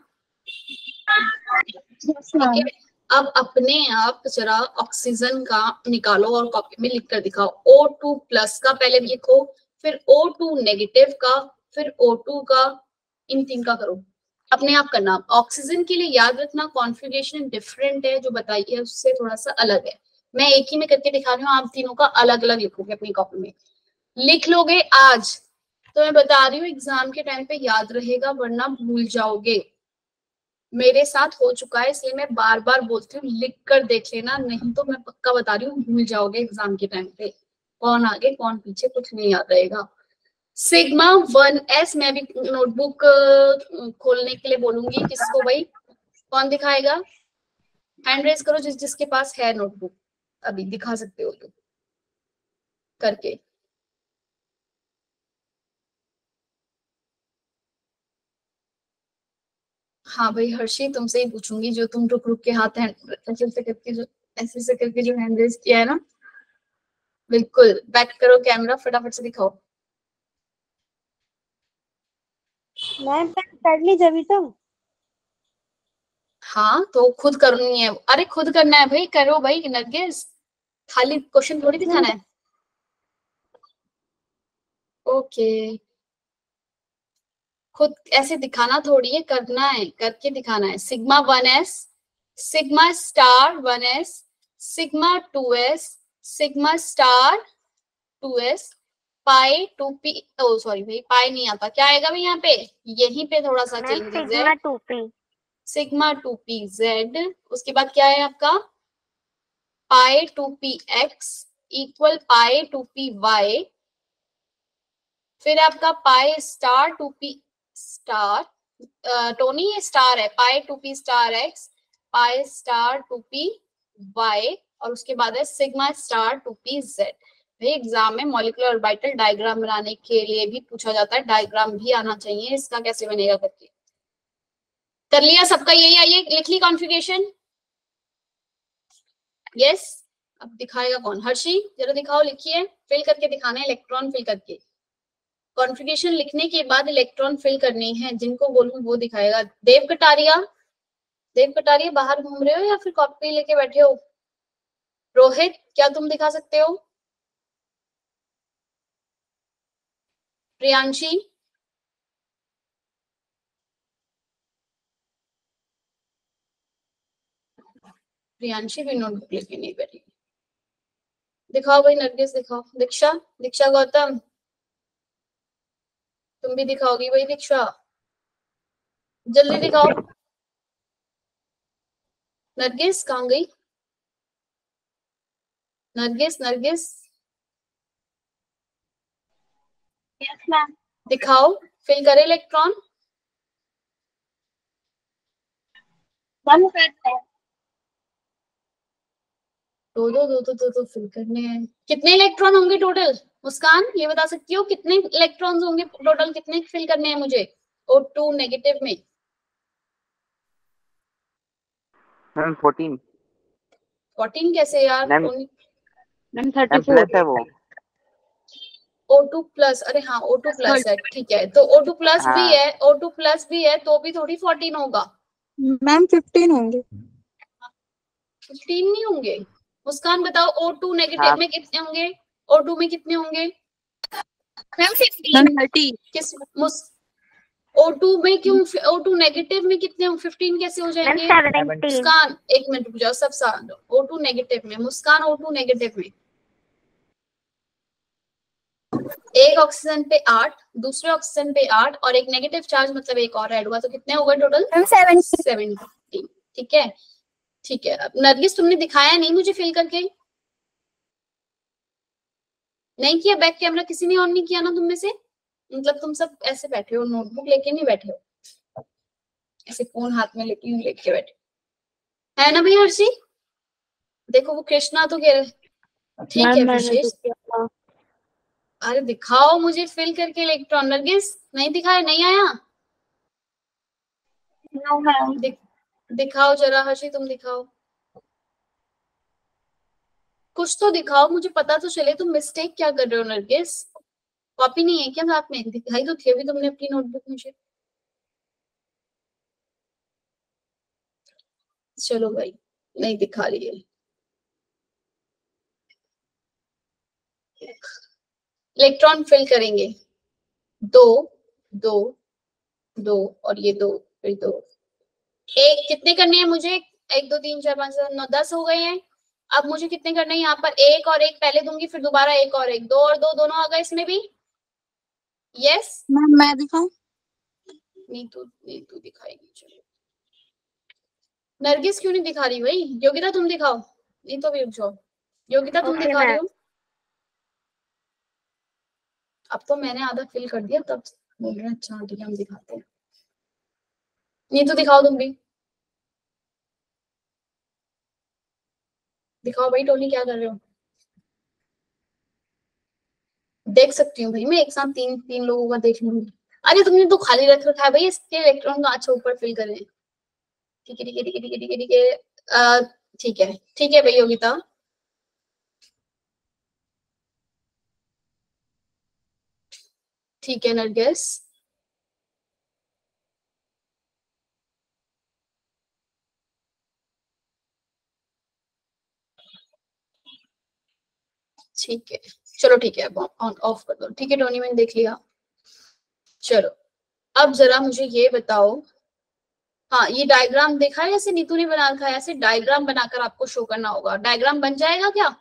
ठीक है, अब अपने आप जरा ऑक्सीजन का निकालो और कॉपी में लिख कर दिखाओ। ओ टू प्लस का पहले लिखो, फिर ओ टू नेगेटिव का, फिर ओ टू का, इन तीन का करो, अपने आप करना। ऑक्सीजन के लिए याद रखना कॉन्फ़िगरेशन डिफरेंट है, जो बताई है उससे थोड़ा सा अलग है। मैं एक ही में करके दिखा रही हूँ, आप तीनों का अलग अलग लिखोगे अपनी कॉपी में। लिख लोगे आज तो मैं बता रही हूँ एग्जाम के टाइम पे याद रहेगा, वरना भूल जाओगे। मेरे साथ हो चुका है, इसलिए मैं बार बार बोलती हूँ लिख कर देख लेना, नहीं तो मैं पक्का बता रही हूँ भूल जाओगे एग्जाम के टाइम पे। कौन आगे कौन पीछे कुछ नहीं याद रहेगा। सिग्मा वन एस, मैं भी नोटबुक खोलने के लिए बोलूंगी किसको, भाई कौन दिखाएगा, हैंड रेज करो जिस जिसके पास है नोटबुक, अभी दिखा सकते हो तो करके। हाँ भाई हर्षी, तुमसे ही पूछूंगी, जो तुम रुक रुक के हाथ हैंड ऐसे से करके जो ऐसे से करके जो हैंड रेज किया है ना, बिल्कुल बैक करो कैमरा, फटाफट से दिखाओ। मैम कर ली जब तो। हाँ तो खुद करनी है, अरे खुद करना है भाई, करो भाई नरगिस, खाली क्वेश्चन थोड़ी दिखाना है। ओके, खुद ऐसे दिखाना थोड़ी है, करना है, करके दिखाना है। Sigma one s, sigma star one s, sigma two s, sigma star two s, pi two p, oh sorry भाई पाई नहीं आता, क्या आएगा भाई यहाँ पे, यहीं पे थोड़ा सा मैम चेंजेस सिग्मा है, two p. Sigma two p z, उसके बाद क्या है आपका pi two p x equal pi two p y, फिर आपका pi star two p star, Tony ये स्टार है, pi two p star x, pi star two p y, और उसके बाद है sigma star two p z. भाई exam में मॉलिक्यूलर ऑर्बिटल डायग्राम बनाने के लिए भी पूछा जाता है, डायग्राम भी आना चाहिए, इसका कैसे बनेगा करके। कर लिया सबका, यही आइए लिख ली कॉन्फ़िगरेशन, यस। अब दिखाएगा कौन, हर्षी जरा दिखाओ, लिखिए, फिल करके दिखाना है, इलेक्ट्रॉन फिल करके। कॉन्फ़िगरेशन लिखने के बाद इलेक्ट्रॉन फिल करनी है, जिनको बोलूं वो दिखाएगा। देव कटारिया, देव कटारिया बाहर घूम रहे हो या फिर कॉपी लेके बैठे हो? रोहित क्या तुम दिखा सकते हो? प्रियांशी, प्रियांशी भी नोटबुक लेके नहीं बैठी, दिखाओ भाई नरगिस दिखाओ, दीक्षा, दीक्षा गौतम तुम भी दिखाओगी भाई, दीक्षा जल्दी दिखाओ। नरगिस कहाँ गई, नरगिस, नरगिस यस मैम। दिखाओ, फिल करे इलेक्ट्रॉन। मैम करते हैं। दो दो दो दो दो दो फिल करने हैं। कितने इलेक्ट्रॉन होंगे टोटल, मुस्कान ये बता सकती हो कितने इलेक्ट्रॉन्स होंगे टोटल, कितने फिल करने हैं मुझे ओ टू नेगेटिव में? Ma'am fourteen. फोर्टीन कैसे यार? Ma'am Tony ma'am thirty ma'am four. Plus है वो। O टू प्लस, अरे हाँ O टू प्लस है, ठीक है, तो O टू प्लस भी हाँ। है, O टू प्लस भी है तो भी थोड़ी फोर्टीन होगा। मैम फिफ्टीन होंगे। फिफ्टीन नहीं होंगे। मुस्कान बताओ O टू नेगेटिव हाँ। में कितने होंगे, O टू में कितने होंगे? Ma'am fifteen. Ma'am thirty. किस मुस O टू में क्यों, O टू नेगेटिव में कितने होंगे, फिफ्टीन कैसे हो मैम जाएंगे? सेवनटीन। मुस्कान एक मिनट रुक जाओ, सब साथ O टू नेगेटिव में, मुस्कान O टू नेगेटिव में एक ऑक्सीजन पे आठ, दूसरे ऑक्सीजन पे आठ और एक नेगेटिव चार्ज मतलब एक और ऐड हुआ तो कितने हो गए टोटल? Ma'am seventeen. सेवेंटीन। ठीक है ठीक है। अब नरगिस तुमने दिखाया नहीं मुझे फिल करके, नहीं किया बैक कैमरा, किसी ने ऑन नहीं किया ना तुम में से? मतलब तुम सब ऐसे बैठे हो, नोटबुक लेके नहीं बैठे हो, ऐसे फोन हाथ में लेके यूं लेके बैठे है ना भैया हर्षी? देखो वो कृष्णा तो कह रहे ठीक है विशेष। अरे दिखाओ मुझे फिल करके इलेक्ट्रॉन। नरगिस नहीं दिखाया, नहीं आया? No ma'am. दि, दिखाओ जरा हर्षी, तुम दिखाओ कुछ तो दिखाओ, मुझे पता तो चले तुम मिस्टेक क्या कर रहे हो। नरगिस कॉपी नहीं है क्या साथ में? दिखाई तो थी अभी तुमने अपनी नोटबुक मुझे। चलो भाई नहीं दिखा रही है। इलेक्ट्रॉन फिल करेंगे, दो दो दो और ये दो फिर दो, एक कितने करने हैं मुझे? एक दो तीन चार पाँच सात नौ दस हो गए हैं। अब मुझे कितने करने हैं यहाँ पर? एक और एक पहले दूंगी, फिर दोबारा एक और एक, दो और दो दोनों आ गए इसमें भी। यस मैम मैं दिखाऊं? नीतू नीतू दिखाएगी। चलो नरगिस क्यों नहीं दिखा रही भाई? योगिता तुम दिखाओ। नहीं तो भी रुक जाओ, योगिता तुम Okay, दिखा रही मैम। हो? अब तो मैंने आधा फिल कर दिया तब बोल रहे हैं अच्छा ठीक है हम दिखाते हैं। नीतू दिखाओ तुम भी, दिखाओ भाई। टोनी क्या कर रहे हो? देख सकती हूँ भाई मैं, एक साथ तीन तीन लोगों का देख लूंगी। अरे तुमने तो खाली रख रखा है भाई, इसके इलेक्ट्रॉन का अच्छा ऊपर फिल करें। ठीक है ठीक है ठीक है ठीक है ठीक है ठीक है अ, ठीक है ठीक है भाई योगिता। ठीक है नरगिस। ठीक है चलो ठीक है, अब ऑन ऑफ कर दो। ठीक है टोनी मैंने देख लिया। चलो अब जरा मुझे ये बताओ, हाँ ये डायग्राम देखा है जैसे नीतू ने बना रखा है, ऐसे डायग्राम बनाकर आपको शो करना होगा। डायग्राम बन जाएगा क्या?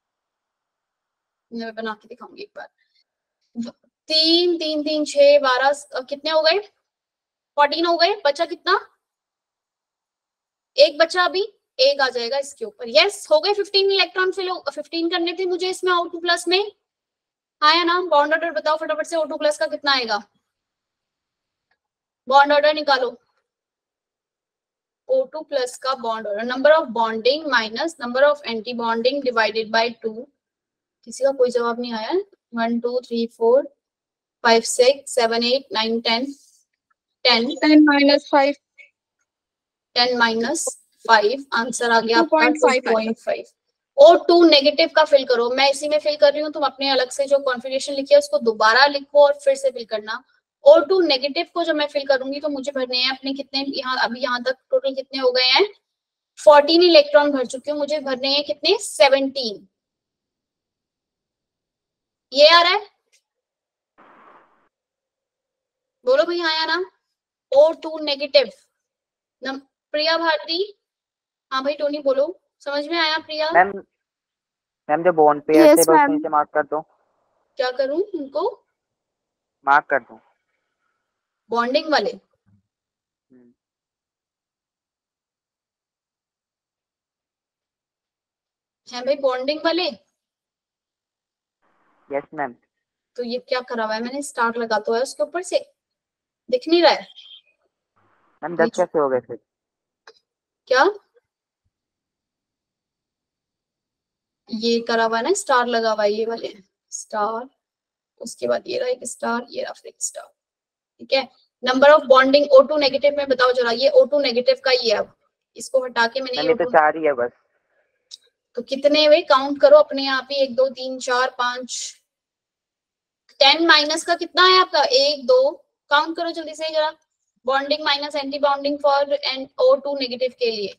मैं बना के दिखाऊंगी एक बार। तीन तीन तीन छह बारह, कितने हो गए? फोर्टीन हो गए। बचा कितना? एक बचा अभी, एक आ जाएगा इसके ऊपर। यस हो गए फिफ्टीन इलेक्ट्रॉन फिल। फिफ्टीन करने थे मुझे इसमें O टू प्लस में। हाँ या ना? बॉन्ड ऑर्डर बताओ फटाफट से, O टू प्लस का कितना आएगा? बॉन्ड ऑर्डर निकालो। O टू प्लस का bond order, number of bonding minus number of anti bonding divided by two. किसी का कोई जवाब नहीं आया? One two three four five six seven eight nine ten ten ten minus five. Ten minus five, answer आ गया आपका two point five. O two negative का फिल करो, मैं इसी में फिल कर रही हूँ, तुम अपने अलग से जो कॉन्फ़िगरेशन लिखी है उसको दोबारा लिखो और फिर से फिल करना। O टू नेगेटिव को जब मैं फिल करूंगी तो मुझे भरने हैं अपने कितने, यहाँ अभी यहाँ तक टोटल कितने हो गए हैं? फोर्टीन इलेक्ट्रॉन भर चुकी हूँ, मुझे भरने हैं कितने? सेवनटीन। ये आ रहा है? बोलो भाई हाँ या ना? O two negative. Priya Bharti, हाँ भाई टोनी बोलो, समझ में आया प्रिया? मैम मैम जो बॉन्ड पेयर Yes, थे बस ma'am. नीचे मार्क कर दो। क्या करूं उनको? मार्क कर दो। बॉन्डिंग वाले? हम्म। हैं भाई बॉन्डिंग वाले? Yes ma'am. तो ये क्या करा हुआ है मैंने? स्टार लगा तो है उसके ऊपर से, दिख नहीं रहा है मैम दस कैसे हो गए फिर? क्या? ये करा हुआ है ना, स्टार लगा हुआ है, ये वाले स्टार, उसके बाद ये रहा एक स्टार, ये रहा फिर एक स्टार। ठीक है, number of bonding O two negative में बताओ जरा। ये O टू नेगेटिव का ही है, अब इसको हटा के मैंने मैम ये तो चार ही है बस। तो कितने वे काउंट करो अपने आप ही, एक दो तीन चार पांच टेन माइनस का कितना है आपका, एक दो, काउंट करो जल्दी से जरा, bonding minus anti bonding for N O two negative के लिए।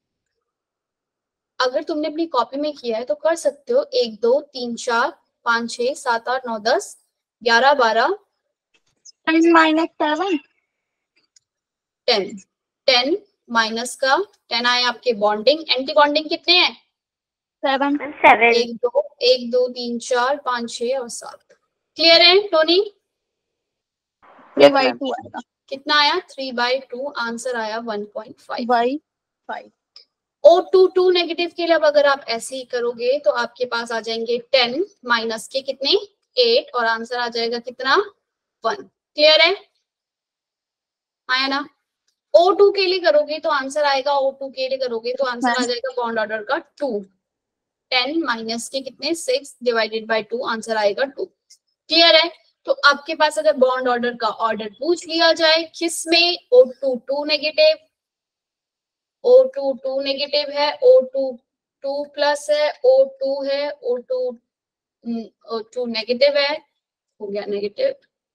अगर तुमने अपनी कॉपी में किया है तो कर सकते हो, एक दो तीन चार पाँच छह सात आठ नौ दस ग्यारह बारह minus seven, ten, ten minus का टेन आए आपके बॉन्डिंग, एंटी बॉन्डिंग कितने हैं, सेवन, सेवन, एक दो एक दो तीन चार पाँच छह और सात। क्लियर है टोनी? थ्री बाई टू आएगा, कितना आया, थ्री बाई टू, आंसर आया one point five by five. O two two negative के लिए अब अगर आप ऐसे ही करोगे तो आपके पास आ जाएंगे टेन माइनस के कितने, एट, और आंसर आ जाएगा कितना, वन। क्लियर है, आया ना? ओ टू के लिए करोगे तो आंसर आएगा, ओ टू के लिए करोगे तो आंसर आ जाएगा बॉन्ड ऑर्डर का टू, टेन माइनस के कितने, six divided by two, answer आएगा टू। क्लियर है? तो आपके पास अगर बॉन्ड ऑर्डर का ऑर्डर पूछ लिया जाए किसमें, O two two negative, O two two negative है, ओ टू टू प्लस है, ओ टू है, O two O two negative है, हो गया नेगेटिव,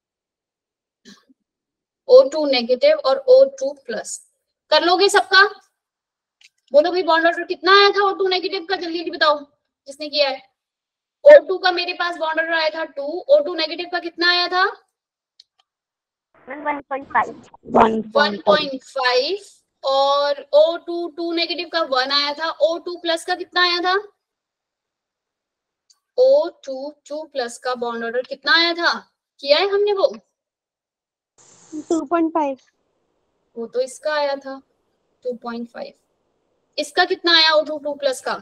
ओ टू नेगेटिव और ओ टू प्लस, कर लोगे सबका? बोलो भाई बॉन्ड ऑर्डर कितना आया था ओ टू नेगेटिव का, जल्दी जल्दी बताओ जिसने किया है। ओ टू का मेरे पास बॉन्ड ऑर्डर आया था टू, ओ टू नेगेटिव का कितना आया था, one point five, one point five, और ओ टू टू नेगेटिव का वन आया था, ओ टू प्लस का कितना आया था, ओ टू टू प्लस का बॉन्ड ऑर्डर कितना आया था, किया है हमने वो, टू पॉइंट फाइव, वो तो इसका आया था टू पॉइंट फाइव, इसका कितना आया ओ टू टू प्लस का,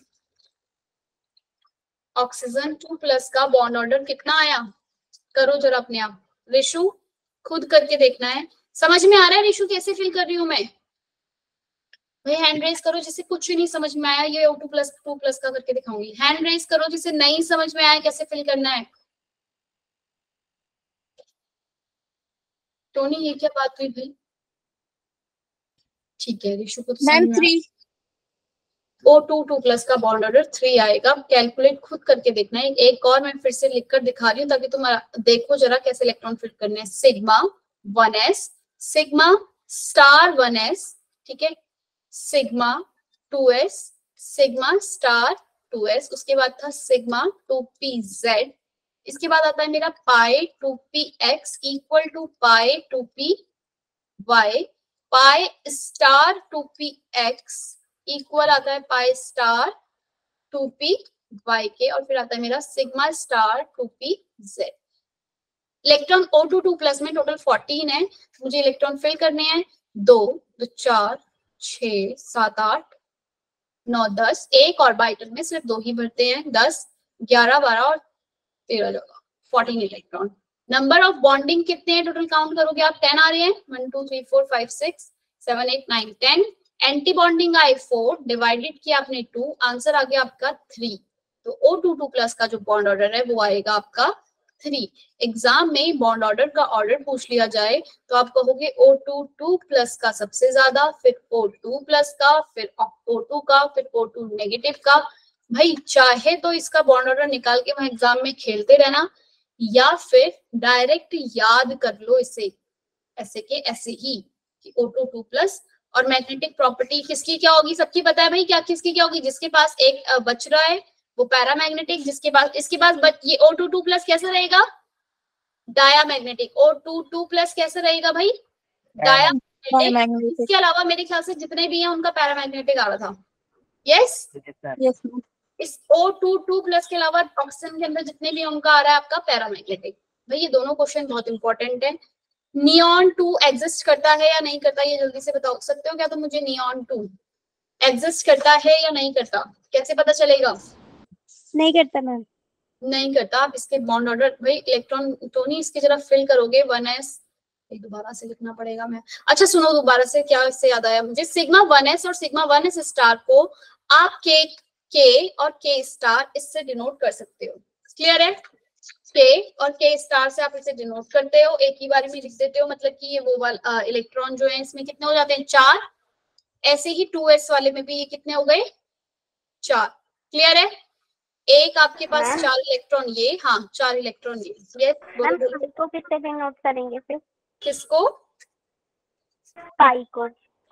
ऑक्सीजन टू प्लस का बॉन्ड ऑर्डर कितना आया, करो जरा अपने आप, रिशु खुद करके देखना है। समझ में आ रहा है रिशु कैसे फिल कर रही हूँ मैं? भाई हैंड रेज करो जिसे कुछ नहीं समझ में आया, ये O two plus two plus का करके दिखाऊंगी। हैंड रेज करो जिसे नहीं समझ में आया कैसे फिल करना है। टोनी ये क्या बात हुई भाई? ठीक है रिशु को तो मैम समझ में three, O two two plus का बॉन्ड ऑर्डर थ्री आएगा। कैलकुलेट खुद करके देखना है। एक और मैं फिर से लिखकर दिखा रही हूँ ताकि तुम देखो जरा कैसे इलेक्ट्रॉन फिट करने हैं। Sigma one s, sigma star one s, ठीक है, sigma two s, sigma star two s, उसके बाद था सिग्मा टू पी जेड, इसके बाद आता है मेरा pi two p x equal to pi two p y, pi star two p x equal आता है pi star two p y के, और फिर आता है मेरा sigma star two p z. Electron O two two plus में total fourteen है, मुझे इलेक्ट्रॉन फिल करने हैं दो, दो चार छह सात आठ नौ दस, एक और बाइटर में सिर्फ दो ही भरते हैं, दस ग्यारह बारह और तेरह जगह fourteen electron. Number of bonding कितने हैं टोटल काउंट करोगे आप, टेन आ रहे हैं, one two three four five six seven eight nine ten. Anti bonding आई फोर, डिवाइडेड किया आपने टू, आंसर आ गया आपका थ्री। तो ओ टू टू प्लस का जो बॉन्ड ऑर्डर है वो आएगा आपका थ्री। एग्जाम में बॉन्ड ऑर्डर का ऑर्डर पूछ लिया जाए तो आप कहोगे ओ टू टू प्लस का सबसे ज्यादा, फिर ओ टू प्लस का, फिर ओ टू का, फिर ओ टू नेगेटिव का। भाई चाहे तो इसका बॉन्ड ऑर्डर निकाल के वहां एग्जाम में खेलते रहना, या फिर डायरेक्ट याद कर लो इसे ऐसे के ऐसे ही कि ओ टू टू प्लस। और मैग्नेटिक प्रॉपर्टी किसकी क्या होगी, सबकी पता है भाई क्या किसकी क्या होगी। जिसके पास एक बच रहा है वो पैरामैग्नेटिक, जिसके पास इसके पास बच, ये ओ टू टू प्लस कैसा रहेगा, diamagnetic. O two two plus कैसा रहेगा भाई, डायामैग्नेटिक। इसके अलावा मेरे ख्याल से जितने भी हैं उनका पैरामैग्नेटिक आ रहा था। यस यस, इस ओ टू टू प्लस के अलावा ऑक्सीजन के अंदर जितने भी उनका आ रहा है आपका पैरामैग्नेटिक। भाई ये दोनों क्वेश्चन बहुत इंपॉर्टेंट है। नियॉन टू एग्जिस्ट करता है या नहीं करता, ये जल्दी से बता सकते हो क्या तो मुझे, नियॉन टू एग्जिस्ट करता है या नहीं करता, कैसे पता चलेगा? नहीं करता मैम, नहीं करता। आप इसके बॉन्ड ऑर्डर, भाई इलेक्ट्रॉन टोनी इसके जरा फिल करोगे, वन एस, दोबारा से लिखना पड़ेगा मैं। अच्छा सुनो दोबारा से, क्या इससे याद आया मुझे, सिग्मा वन एस और सिग्मा वन एस स्टार को आप के के और के स्टार इससे डिनोट कर सकते हो। क्लियर है? के और के स्टार से आप इसे डिनोट करते हो, एक ही बार में लिख देते हो, मतलब कि ये वो वाला इलेक्ट्रॉन जो है इसमें कितने हो जाते हैं, चार। ऐसे ही टू एस वाले में भी ये कितने हो गए, चार। क्लियर है? एक आपके पास मैम? चार इलेक्ट्रॉन ये, हाँ चार इलेक्ट्रॉन ये। ये बोलो मैम बोलो इसको किससे डिनोट करेंगे फिर? किसको? पाई को।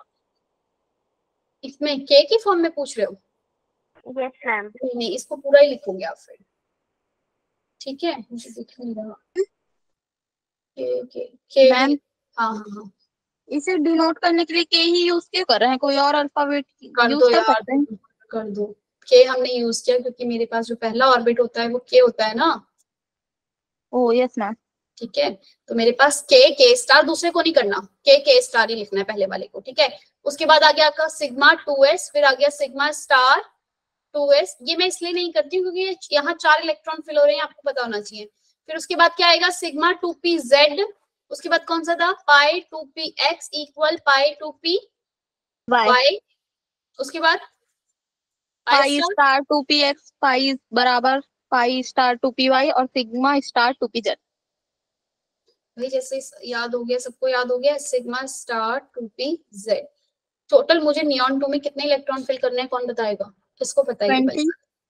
इसमें के की फॉर्म में पूछ रहे हो? Yes ma'am. नहीं नहीं, इसको पूरा ही लिखोगे आप फिर, ठीक है? मुझे दिख नहीं रहा। के के के मैम हाँ हाँ हाँ इसे डिनोट करने के लिए के ही यूज क्यों कर रहे हैं? कोई और अल्फाबेट कर यूज दो कर यार, सकते हैं? कर दो। के हमने यूज किया क्योंकि मेरे पास जो पहला ऑर्बिट होता है वो के होता है ना, ओ यस मैम। ठीक है? तो मेरे पास के के स्टार, दूसरे को नहीं करना, के के स्टार ही लिखना है पहले वाले को, ठीक है? उसके बाद आ गया आपका सिग्मा टू एस, फिर आ गया सिग्मा स्टार टू एस। ये मैं इसलिए नहीं करती हूँ क्योंकि यहाँ चार इलेक्ट्रॉन फिल हो रहे हैं, आपको पता होना चाहिए। फिर उसके बाद क्या आएगा? Sigma two p z. उसके बाद कौन सा था? Pi two p x equal pi two p y y. उसके बाद pi star two p x pi बराबर pi star two p y और sigma star two p z. भाई जैसे याद हो गया, सबको याद हो गया, sigma star two p z. Total मुझे नियॉन टू में कितने इलेक्ट्रॉन फिल करने हैं, कौन बताएगा? किसको पता है? Twenty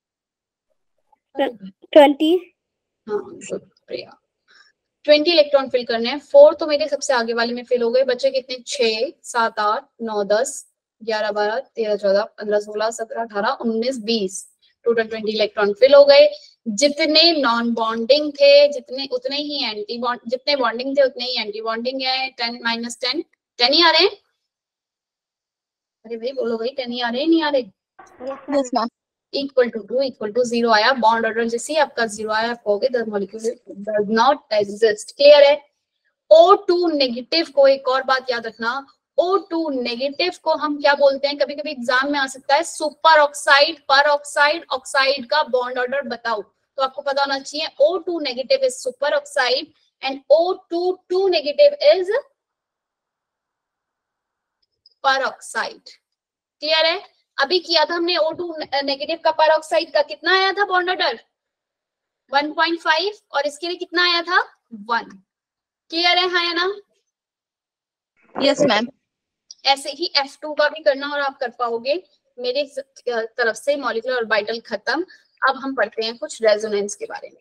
twenty. हाँ good Priya, twenty electron fill करने हैं। फोर तो मेरे सबसे आगे वाले में फिल हो गए, बचे कितने? छह सात आठ नौ दस ग्यारह बारह तेरह चौदह पंद्रह सोलह सत्रह अठारह उन्नीस बीस, टोटल ट्वेंटी इलेक्ट्रॉन फिल हो गए। जितने नॉन बॉन्डिंग थे जितने उतने ही एंटी बॉन्ड, जितने बॉन्डिंग थे उतने ही एंटी बॉन्डिंग है। टेन माइनस टेन, टेन ही आ रहे हैं। अरे भाई बोलो भाई, टेन ही आ रहे हैं नहीं आ रहे? Yes ma'am. Equal to two equal to zero आया, बॉन्ड ऑर्डर जैसे ही आपका जीरो आया आप कहोगे the molecule does not exist. Clear है? ओ टू नेगेटिव को एक और बात याद रखना, ओ टू नेगेटिव को हम क्या बोलते हैं? कभी कभी एग्जाम में आ सकता है superoxide, peroxide, oxide का बॉन्ड ऑर्डर बताओ, तो आपको पता होना चाहिए O two negative is superoxide and O two two negative is peroxide. Clear है? अभी किया था हमने ओ टू नेगेटिव का पर ऑक्साइड का, कितना आया था bond order? One point five, और इसके लिए कितना आया था? वन। क्लियर है हाँ या ना? Yes ma'am. ऐसे ही एफ टू का भी करना और आप कर पाओगे। मेरे तरफ से मॉलिक्यूलर ऑर्बिटल खत्म। अब हम पढ़ते हैं कुछ रेजोनेंस के बारे में।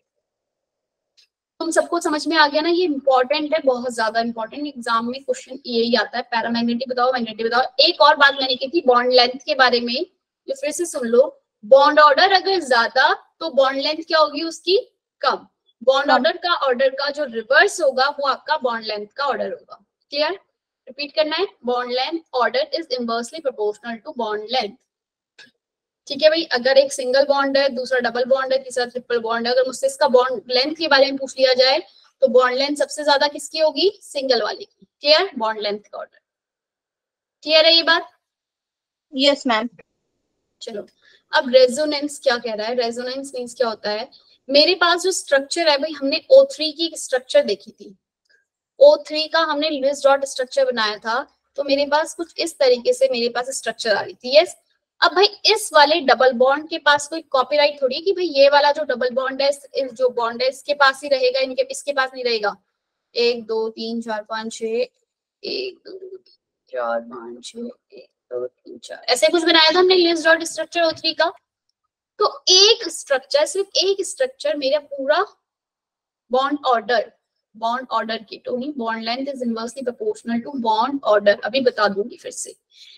तुम सबको समझ में आ गया ना? ये इंपॉर्टेंट है, बहुत ज्यादा इंपॉर्टेंट। एग्जाम में क्वेश्चन यही आता है, पैरामैग्नेटिक बताओ, मैग्नेटिक बताओ। एक और बात मैंने की थी बॉन्ड लेंथ के बारे में, जो फिर से सुन लो। बॉन्ड ऑर्डर अगर ज्यादा तो बॉन्ड लेंथ क्या होगी उसकी? कम। बॉन्ड ऑर्डर का ऑर्डर का जो रिवर्स होगा वो आपका बॉन्ड लेंथ का ऑर्डर होगा। क्लियर? रिपीट करना है, bond length order is inversely proportional to bond length. ठीक है भाई? अगर एक सिंगल बॉन्ड है, दूसरा डबल बॉन्ड है, तीसरा ट्रिपल बॉन्ड है, अगर मुझसे इसका बॉन्ड लेंथ के बारे में पूछ लिया जाए तो बॉन्ड लेंथ सबसे ज्यादा किसकी होगी? सिंगल वाली की। क्लियर? बॉन्ड लेंथ का ऑर्डर। क्लियर है ये बात? Yes ma'am. चलो अब रेजोनेंस क्या कह रहा है? रेजोनेंस मींस क्या होता है? मेरे पास जो स्ट्रक्चर है भाई, हमने ओ थ्री की स्ट्रक्चर देखी थी, ओ थ्री का हमने लुईस डॉट स्ट्रक्चर बनाया था, तो मेरे पास कुछ इस तरीके से मेरे पास स्ट्रक्चर आ रही थी। यस। अब भाई इस वाले डबल बॉन्ड के पास कोई कॉपीराइट थोड़ी है कि भाई ये वाला जो डबल बॉन्ड है, इस जो बॉन्ड है इसके पास ही रहेगा, इनके इसके पास नहीं रहेगा। एक दो तीन चार पाँच छह, एक दो तीन चार पाँच छह, एक दो तीन चार, ऐसे कुछ बनाया था हमने Lewis dot structure O three का। तो एक स्ट्रक्चर, सिर्फ एक स्ट्रक्चर मेरा पूरा बॉन्ड ऑर्डर, बॉन्ड ऑर्डर की तो नहीं, bond length is inversely proportional to bond order. अभी बता दूंगी फिर से।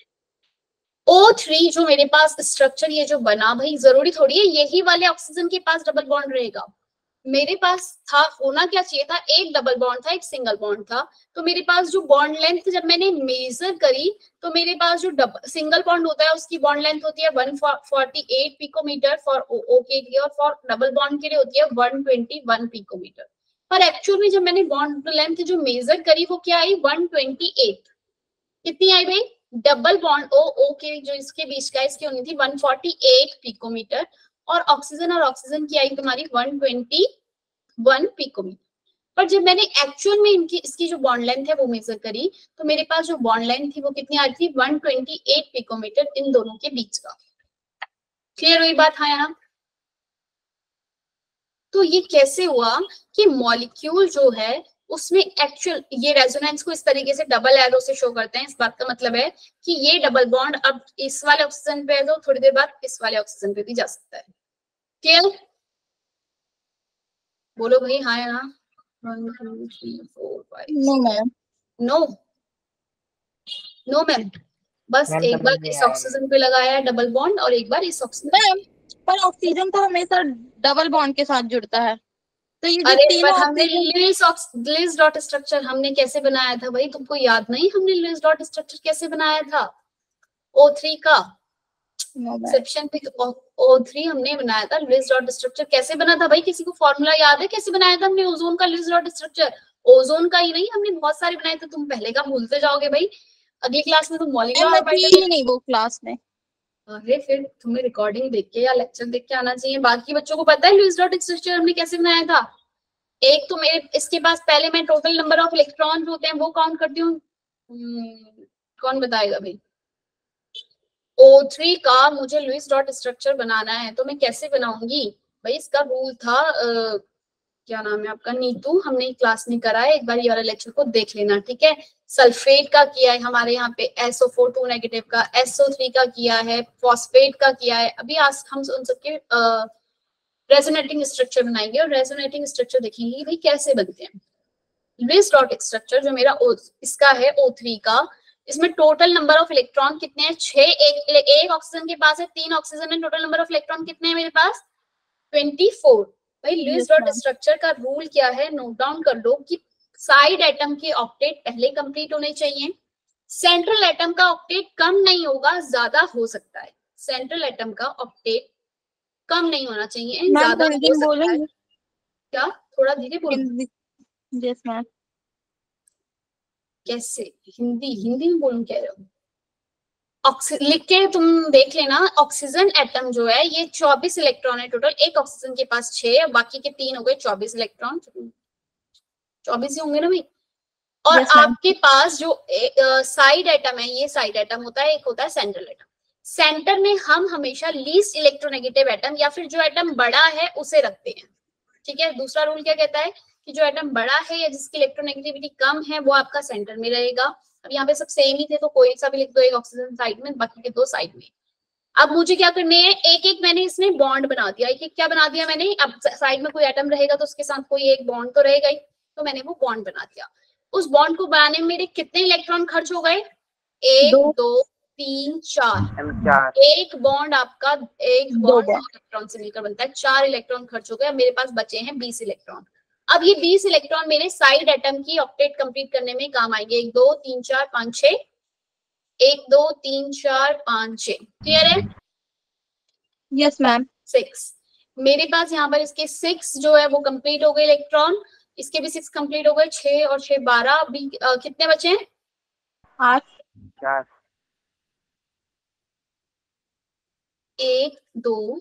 ओ थ्री जो मेरे पास स्ट्रक्चर ये जो बना, भाई जरूरी थोड़ी है यही वाले ऑक्सीजन के पास डबल बॉन्ड रहेगा। मेरे पास था, होना क्या चाहिए था? एक डबल बॉन्ड था, एक सिंगल बॉन्ड था। तो मेरे पास जो बॉन्ड लेंथ जब मैंने मेजर करी तो मेरे पास जो डबल सिंगल बॉन्ड होता है उसकी बॉन्ड लेंथ होती है one forty eight picometer for O के लिए, और फॉर डबल बॉन्ड के लिए होती है वन ट्वेंटी वन पिकोमीटर। पर एक्चुअल में जब मैंने बॉन्ड लेंथ जो मेजर करी वो क्या आई? One twenty eight. कितनी आई भाई? डबल बॉन्ड ओ ओ के जो इसके बीच का, इसकी होनी थी वन फोर्टी एट पिकोमीटर, और ऑक्सीजन और ऑक्सीजन की आई तुम्हारी वन ट्वेंटी वन पिकोमीटर। पर जब मैंने एक्चुअल में इनकी इसकी जो बॉन्ड लेंथ है वो मेजर करी तो मेरे पास जो बॉन्ड लेंथ थी वो कितनी आ रही थी? वन ट्वेंटी एट पिकोमीटर इन दोनों के बीच का। क्लियर हुई बात हाँ या? तो ये कैसे हुआ कि मॉलिक्यूल जो है उसमें एक्चुअल, ये रेजोनेंस को इस तरीके से डबल एरो से शो करते हैं। इस बात का मतलब है कि ये डबल बॉन्ड अब इस वाले ऑक्सीजन पे है तो थोड़ी देर बाद इस वाले ऑक्सीजन पे भी जा सकता है। क्लियर? बोलो भाई हाँ या ना। One two three four five. No ma'am. No no ma'am, बस मैम एक समझ बार नहीं इस आया ऑक्सीजन पे लगाया डबल बॉन्ड और एक बार इस ऑक्सीजन। मैम पर ऑक्सीजन तो हमेशा डबल बॉन्ड के साथ जुड़ता है, तो ये जो अरे तीनों पर हमने oxygen. Lewis Lewis dot structure हमने कैसे बनाया था भाई, तुमको याद नहीं? हमने लुईस डॉट स्ट्रक्चर कैसे बनाया था ओ थ्री का? No ma'am. सेक्शन पे ओ थ्री हमने बनाया था। लुईस डॉट स्ट्रक्चर कैसे बना था भाई? किसी को फॉर्मूला याद है कैसे बनाया था हमने ओजोन का लुईस डॉट स्ट्रक्चर? ओजोन का ही नहीं, हमने बहुत सारे बनाए थे। तुम पहले का भूलते जाओगे भाई, अगली क्लास में तुम मॉलिक्यूलर मैं थी ऑर्बिटल। ही नहीं वो क्लास में। अरे फिर तुम्हें रिकॉर्डिंग देख के या लेक्चर देख के आना चाहिए। बाकी बच्चों को पता है लुईस डॉट स्ट्रक्चर हमने कैसे बनाया था? एक तो मेरे इसके पास पहले मैं टोटल नंबर ऑफ इलेक्ट्रॉन होते हैं वो काउंट करती हूँ। कौन बताएगा भाई? ओ थ्री का मुझे लुईस डॉट स्ट्रक्चर बनाना है तो मैं कैसे बनाऊंगी भाई? इसका रूल था आ, क्या नाम है आपका, नीतू, हमने क्लास में करा है, एक बार ये वाला लेक्चर को देख लेना, ठीक है? सल्फेट का किया है हमारे यहाँ पे, S O four two negative का, एस ओ थ्री का किया है, फॉस्फेट का किया है। अभी आज हम उन सबके रेजोनेटिंग स्ट्रक्चर बनाएंगे और रेजोनेटिंग स्ट्रक्चर देखेंगे भाई कैसे बनते हैं। लुईस डॉट स्ट्रक्चर जो मेरा ओ, इसका है ओ थ्री का, इसमें टोटल नंबर ऑफ इलेक्ट्रॉन कितने हैं? छह। एक, एक ऑक्सीजन के पास है, तीन ऑक्सीजन है, टोटल नंबर ऑफ इलेक्ट्रॉन कितने हैं मेरे पास? Twenty four. भाई लुईस डॉट स्ट्रक्चर का रूल क्या है? नोट डाउन कर लो कि साइड एटम के ऑक्टेट पहले कंप्लीट होने चाहिए। सेंट्रल एटम का ऑक्टेट कम नहीं होगा, ज्यादा हो सकता है। सेंट्रल एटम का ऑक्टेट कम नहीं होना चाहिए, ज्यादा हो सकता है। क्या? थोड़ा धीरे बोलो। Yes ma'am. कैसे? हिंदी हिंदी में बोलूं कह रहे हो? लिख के तुम देख लेना। ऑक्सीजन एटम जो है ये चौबीस इलेक्ट्रॉन है टोटल। एक ऑक्सीजन के पास छह, बाकी के तीन हो गए चौबीस इलेक्ट्रॉन। चौबीस ही होंगे ना भाई? और yes, आपके पास जो साइड एटम है, ये साइड एटम होता है, एक होता है सेंट्रल एटम। सेंटर में हम हमेशा लीस्ट इलेक्ट्रोनेगेटिव एटम या फिर जो एटम बड़ा है उसे रखते हैं, ठीक है? दूसरा रूल क्या कहता है कि जो एटम बड़ा है या जिसकी इलेक्ट्रोनेगेटिविटी कम है वो आपका सेंटर में रहेगा। अब यहाँ पे सब सेम ही थे तो कोई सा भी लिख दो, एक ऑक्सीजन साइड में, बाकी के दो साइड में। अब मुझे क्या करने हैं? एक एक मैंने इसमें बॉन्ड बना दिया। एक एक क्या बना दिया मैंने? अब साइड में कोई एटम रहेगा तो उसके साथ कोई एक बॉन्ड तो रहेगा ही, तो मैंने वो बॉन्ड बना दिया। उस बॉन्ड को बनाने में मेरे कितने इलेक्ट्रॉन खर्च हो गए? एक, दो, दो तीन, चार। चार। एक बॉन्ड आपका, एक बॉन्ड दो इलेक्ट्रॉन से मिलकर बनता है, चार इलेक्ट्रॉन खर्च हो गए। मेरे पास बचे हैं बीस इलेक्ट्रॉन। अब ये बीस इलेक्ट्रॉन मेरे साइड एटम की ऑक्टेट कंप्लीट करने में काम आएंगे। एक, दो, तीन, चार, पांच, छह। एक, दो, तीन, चार, पांच, छह। क्लियर है? Yes ma'am. सिक्स मेरे पास यहाँ पर इसके सिक्स जो है वो कंप्लीट हो गए इलेक्ट्रॉन। इसके भी सिक्स कंप्लीट हो गए। छह और छह बारह। अभी uh, कितने बचे हैं? आठ। चार। एक, दो,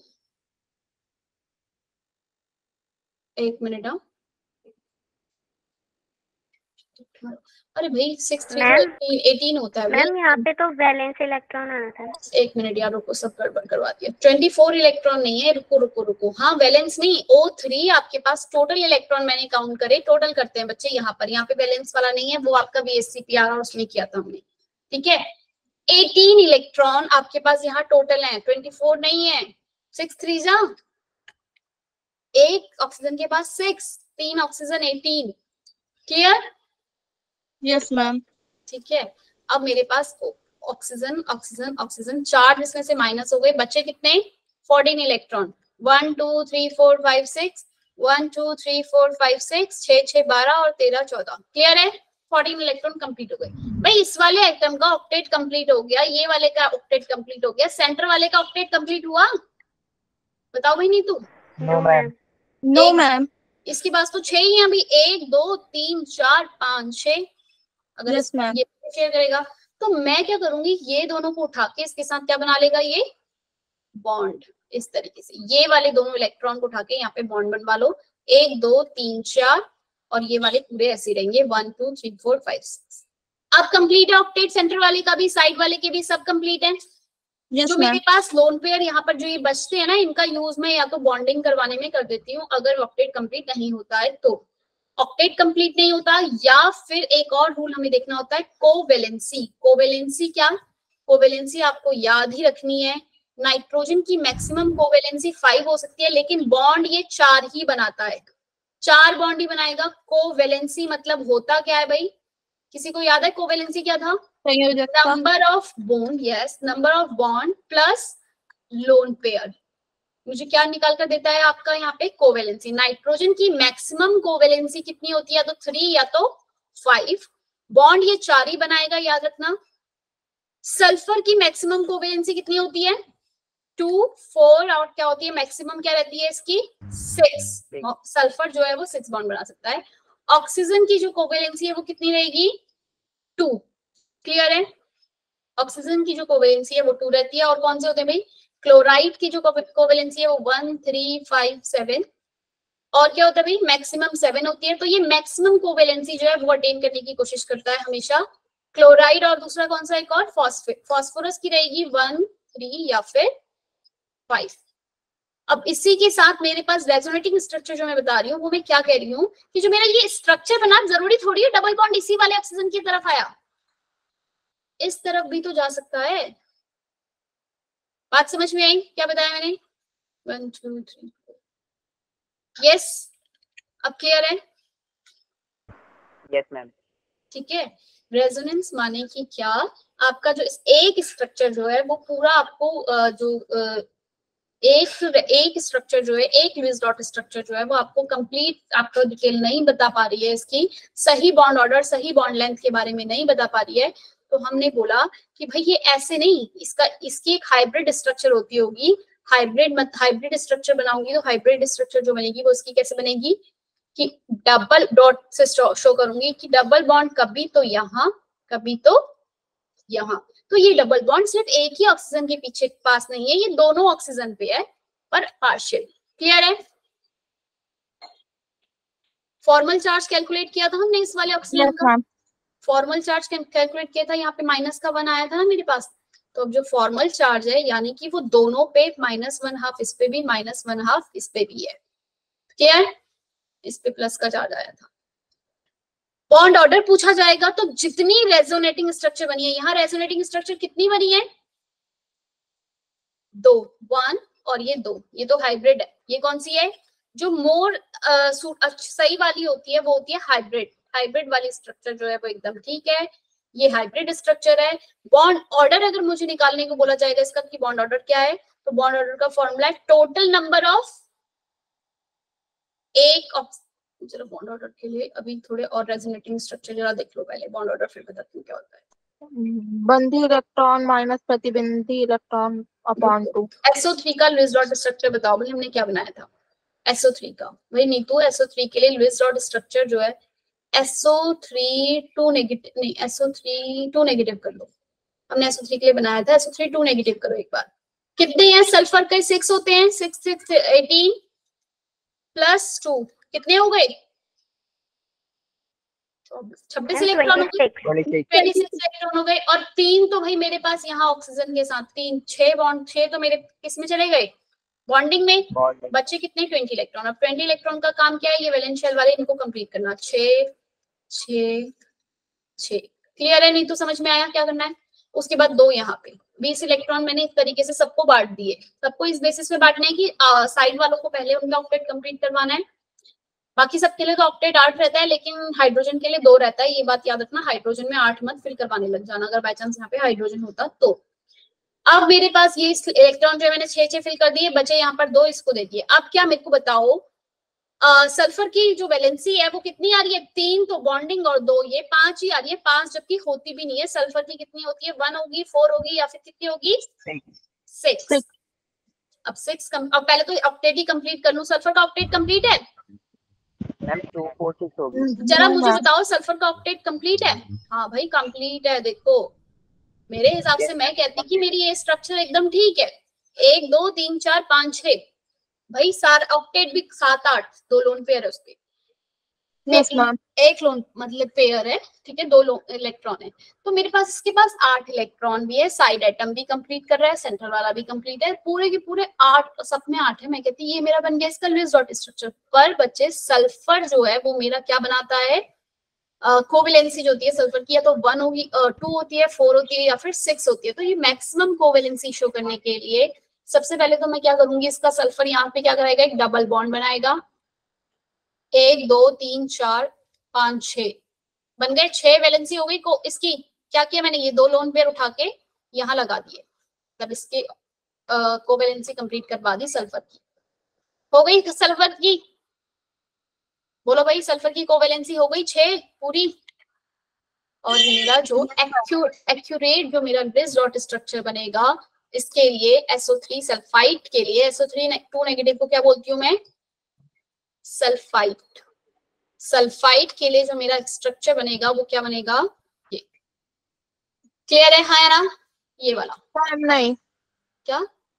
एक मिनट। हाँ अरे भाई सिक्स थ्री एटीन होता है मैम यहाँ पे तो वैलेंस इलेक्ट्रॉन आना था। एक मिनट यार रुको, सब गड़बड़ करवा दिया। ट्वेंटी फोर इलेक्ट्रॉन नहीं है, रुको रुको रुको। हाँ वैलेंस नहीं, ओ थ्री आपके पास टोटल इलेक्ट्रॉन मैंने काउंट करे। टोटल करते हैं बच्चे यहाँ पर। यहाँ पे वैलेंस वाला नहीं है, वो आपका वीएससीपीआर और उसमें किया था हमने, ठीक है? एटीन इलेक्ट्रॉन आपके पास यहाँ टोटल है, ट्वेंटी फोर नहीं है। सिक्स थ्री जा, एक ऑक्सीजन के पास सिक्स, तीन oxygen eighteen. Clear? Yes ma'am. ठीक है। अब मेरे पास ऑक्सीजन ऑक्सीजन ऑक्सीजन चार, जिसमें से माइनस हो गए, बचे कितने? Fourteen electron. One two three four five six, one two three four five six, छह छह बारह और तेरह चौदह। क्लियर है? फोर्टीन इलेक्ट्रॉन कंप्लीट हो गए। भाई इस वाले एटम का ऑक्टेट कंप्लीट हो गया, ये वाले का ऑक्टेट कंप्लीट हो गया, सेंटर वाले का ऑक्टेट कंप्लीट हुआ? बताओ भाई। नहीं तू? No ma'am. No ma'am. इसके पास तो छह ही है अभी। एक, दो, तीन, चार, पांच, छह। अगर yes, ये शेयर करेगा तो मैं क्या करूंगी? ये दोनों को उठा के इसके साथ क्या बना लेगा? ये बॉन्ड। इस तरीके से ये वाले दोनों इलेक्ट्रॉन को उठा के यहाँ पे बॉन्ड बनवा लो। एक, दो, तीन, चार और ये वाले पूरे ऐसे रहेंगे। One, two, three, four, five, six. अब कंप्लीट है ऑक्टेट। सेंटर वाले का भी, साइड वाले के भी सब कंप्लीट है। yes, जो मेरे पास लोन पेयर यहाँ पर जो ये बचते हैं ना, इनका यूज मैं या तो बॉन्डिंग करवाने में कर देती हूँ अगर ऑक्टेट कंप्लीट नहीं होता है तो। ऑक्टेट कंप्लीट नहीं होता, या फिर एक और रूल हमें देखना होता है, कोवेलेंसी। कोवेलेंसी क्या? कोवेलेंसी आपको याद ही रखनी है। नाइट्रोजन की मैक्सिमम कोवेलेंसी फाइव हो सकती है, लेकिन बॉन्ड ये चार ही बनाता है, चार बॉन्ड ही बनाएगा। कोवेलेंसी मतलब होता क्या है भाई, किसी को याद है कोवेलेंसी क्या था? संयोजकता। Number of bond, yes, number of bond plus lone pair. मुझे क्या निकाल कर देता है आपका यहाँ पे? कोवेलेंसी। नाइट्रोजन की मैक्सिमम कोवेलेंसी कितनी होती है? या तो थ्री या तो फाइव। बॉन्ड ये चार ही बनाएगा, याद रखना। सल्फर की मैक्सिमम कोवेलेंसी कितनी होती है? टू, फोर, और क्या होती है मैक्सिमम, क्या रहती है इसकी? सिक्स। सल्फर जो है वो सिक्स बॉन्ड बना सकता है। ऑक्सीजन की जो कोवेलेंसी है वो कितनी रहेगी? टू। क्लियर है? ऑक्सीजन की जो कोवेलेंसी है वो टू रहती है। और कौन से होते हैं भाई? क्लोराइड की जो कोवेलेंसी है वो वन, थ्री, फाइव, सेवन। और क्या होता है भाई? मैक्सिमम सेवन होती है। तो ये मैक्सिमम कोवेलेंसी जो है वो अटेन करने की कोशिश करता है हमेशा क्लोराइड। और दूसरा कौन सा? एक और फॉस्फेट, फॉस्फोरस की रहेगी वन, थ्री या फिर फाइव। अब इसी के साथ मेरे पास रेजोनेटिंग स्ट्रक्चर जो मैं बता रही हूँ वो मैं क्या कह रही हूँ कि जो मेरा ये स्ट्रक्चर बना, जरूरी थोड़ी है डबल बॉन्ड इसी वाले ऑक्सीजन की तरफ आया, इस तरफ भी तो जा सकता है। बात समझ में आई क्या बताया मैंने? वन, टू, थ्री, यस, अब क्लियर है? Yes ma'am. ठीक है। रेजोनेंस माने कि क्या? आपका जो एक स्ट्रक्चर जो है वो पूरा आपको जो एक एक स्ट्रक्चर जो है, एक लुईस डॉट स्ट्रक्चर जो है वो आपको कंप्लीट आपको डिटेल नहीं बता पा रही है, इसकी सही बॉन्ड ऑर्डर, सही बॉन्ड लेंथ के बारे में नहीं बता पा रही है। तो हमने बोला कि भाई ये ऐसे नहीं, इसका इसकी एक हाइब्रिड स्ट्रक्चर होती होगी। हाइब्रिड मत हाइब्रिड स्ट्रक्चर बनाऊंगी तो हाइब्रिड स्ट्रक्चर जो बनेगी वो इसकी कैसे बनेगी कि डबल डॉट से शो करूंगी कि डबल बॉन्ड कभी तो यहाँ, कभी तो यहाँ। तो ये डबल बॉन्ड सिर्फ एक ही ऑक्सीजन के पीछे पास नहीं है, ये दोनों ऑक्सीजन पे है पर पार्शियल। क्लियर है? फॉर्मल चार्ज कैलकुलेट किया था हमने इस वाले ऑक्सीजन का। फॉर्मल चार्ज कैलकुलेट किया था, यहाँ पे माइनस का वन आया था ना मेरे पास। तो अब जो फॉर्मल चार्ज है यानी कि वो दोनों पे माइनस वन हाफ, इस पे भी माइनस वन हाफ, इस पे भी है। क्लियर? इस पे प्लस का चार्ज आया था। बॉन्ड ऑर्डर पूछा जाएगा तो जितनी रेजोनेटिंग स्ट्रक्चर बनी है, यहाँ रेजोनेटिंग स्ट्रक्चर कितनी बनी है? दो, वन और ये दो, ये तो हाइब्रिड है। ये कौन सी है? जो मोर सही वाली होती है वो होती है हाइब्रिड। हाइब्रिड वाली स्ट्रक्चर जो है वो एकदम ठीक है, ये हाइब्रिड स्ट्रक्चर है। बॉन्ड ऑर्डर अगर मुझे निकालने को बोला जाएगा इसका कि बॉन्ड ऑर्डर क्या है, तो बॉन्ड ऑर्डर का फॉर्मूला है टोटल नंबर ऑफ एक जरा बॉन्ड ऑर्डर के लिए अभी थोड़े और रेजोनेटिंग स्ट्रक्चर जरा देख लो पहले, बॉन्ड ऑर्डर फिर बताती हूँ क्या होता है। बंधी इलेक्ट्रॉन माइनस प्रतिबंधी electron upon two. S O three का लुईस डॉट स्ट्रक्चर बताओ भाई, हमने क्या बनाया था एस ओ थ्री का? भाई नीतू, एस ओ थ्री के लिए लुईस डॉट स्ट्रक्चर जो है S O three two negative, नहीं S O three two negative कर लो। हमने एस ओ थ्री के लिए बनाया था, S O three two negative करो एक बार। कितने हैं? सल्फर के सिक्स होते हैं, six six eighteen plus two कितने हो गए? छब्बीस इलेक्ट्रॉन हो गए, छब्बीस इलेक्ट्रॉन हो गए। और तीन तो भाई मेरे पास यहाँ ऑक्सीजन के साथ तीन, छह बॉन्ड, छह तो मेरे किस में चले गए? बॉन्डिंग में। बच्चे कितने? Twenty electron. अब ट्वेंटी इलेक्ट्रॉन का काम क्या है? ये वैलेंस शेल वाले इनको कंप्लीट करना। छह छह छह। क्लियर है? नहीं तो समझ में आया क्या करना है? उसके बाद दो यहाँ पे बीस इलेक्ट्रॉन मैंने इस तरीके से सबको बांट दिए। सबको इस बेसिस पे बांटने की साइड वालों को पहले उनका ऑक्टेट कंप्लीट करवाना है। बाकी सबके लिए तो ऑक्टेट आठ रहता है, लेकिन हाइड्रोजन के लिए दो रहता है। ये बात याद रखना, हाइड्रोजन में आठ मत फिल करवाने लग जाना अगर बाय चांस यहाँ पे हाइड्रोजन होता तो। अब मेरे पास ये इलेक्ट्रॉन जो है मैंने छह छह फिल कर दिए, बचे यहाँ पर दो, इसको दे दिए। अब क्या मेरे को बताओ, सल्फर की जो वैलेंसी है वो कितनी आ रही है? तीन तो बॉन्डिंग और दो, ये पांच ही आ रही है। पांच जबकि होती भी नहीं है। सल्फर की कितनी होती है? वन होगी, फोर होगी या फिर कितनी होगी? सिक्स। अब सिक्स कम, अब पहले तो ऑक्टेट ही कंप्लीट कर लूं। सल्फर का ऑक्टेट कंप्लीट है? मैम टू फोर सिक्स होगी। जरा मुझे बताओ सल्फर का ऑक्टेट कंप्लीट है? हाँ भाई कंप्लीट है। देखो मेरे हिसाब से मैं कहती कि मेरी ये स्ट्रक्चर एकदम ठीक है। एक दो तीन चार पांच छह, भाई सार ऑक्टेट भी सात आठ, दो लोन पेयर है उसपे। yes, एक लोन मतलब पेयर है, ठीक है, दो इलेक्ट्रॉन है। तो मेरे पास इसके पास आठ इलेक्ट्रॉन भी है, साइड एटम भी कंप्लीट कर रहा है, सेंटर वाला भी कंप्लीट है, पूरे के पूरे आठ, सब में आठ है। मैं कहती ये मेरा बन गया इसका लुईस डॉट स्ट्रक्चर। पर बच्चे सल्फर जो है वो मेरा क्या बनाता है? कोवेलेंसी जो होती है सल्फर की, या तो वन होगी, टू होती है, फोर होती है या फिर सिक्स होती है। तो ये मैक्सिमम कोवेलेंसी शो करने के लिए सबसे पहले तो मैं क्या करूंगी, इसका सल्फर यहाँ पे क्या कराएगा, एक डबल बॉन्ड बनाएगा। एक दो तीन चार पांच छह बन गए, छह वैलेंसी हो गई को इसकी। क्या किया मैंने, ये दो लोन पेयर उठा के यहाँ लगा दिए, तब इसके कोवैलेंसी कंप्लीट करवा दी सल्फर की। हो गई सल्फर की, बोलो भाई सल्फर की कोवैलेंसी हो गई छह पूरी। और मेरा जो एक्यूरेट जो मेरा लिस डॉट स्ट्रक्चर बनेगा इसके लिए एस ओ थ्री सल्फाइड के लिए, S O three two negative को क्या बोलती हूँ मैं, सल्फाइड। सल्फाइड के लिए जो मेरा स्ट्रक्चर बनेगा वो क्या बनेगा, ये क्लियर है? हाँ या ना, ये वाला। नहीं क्या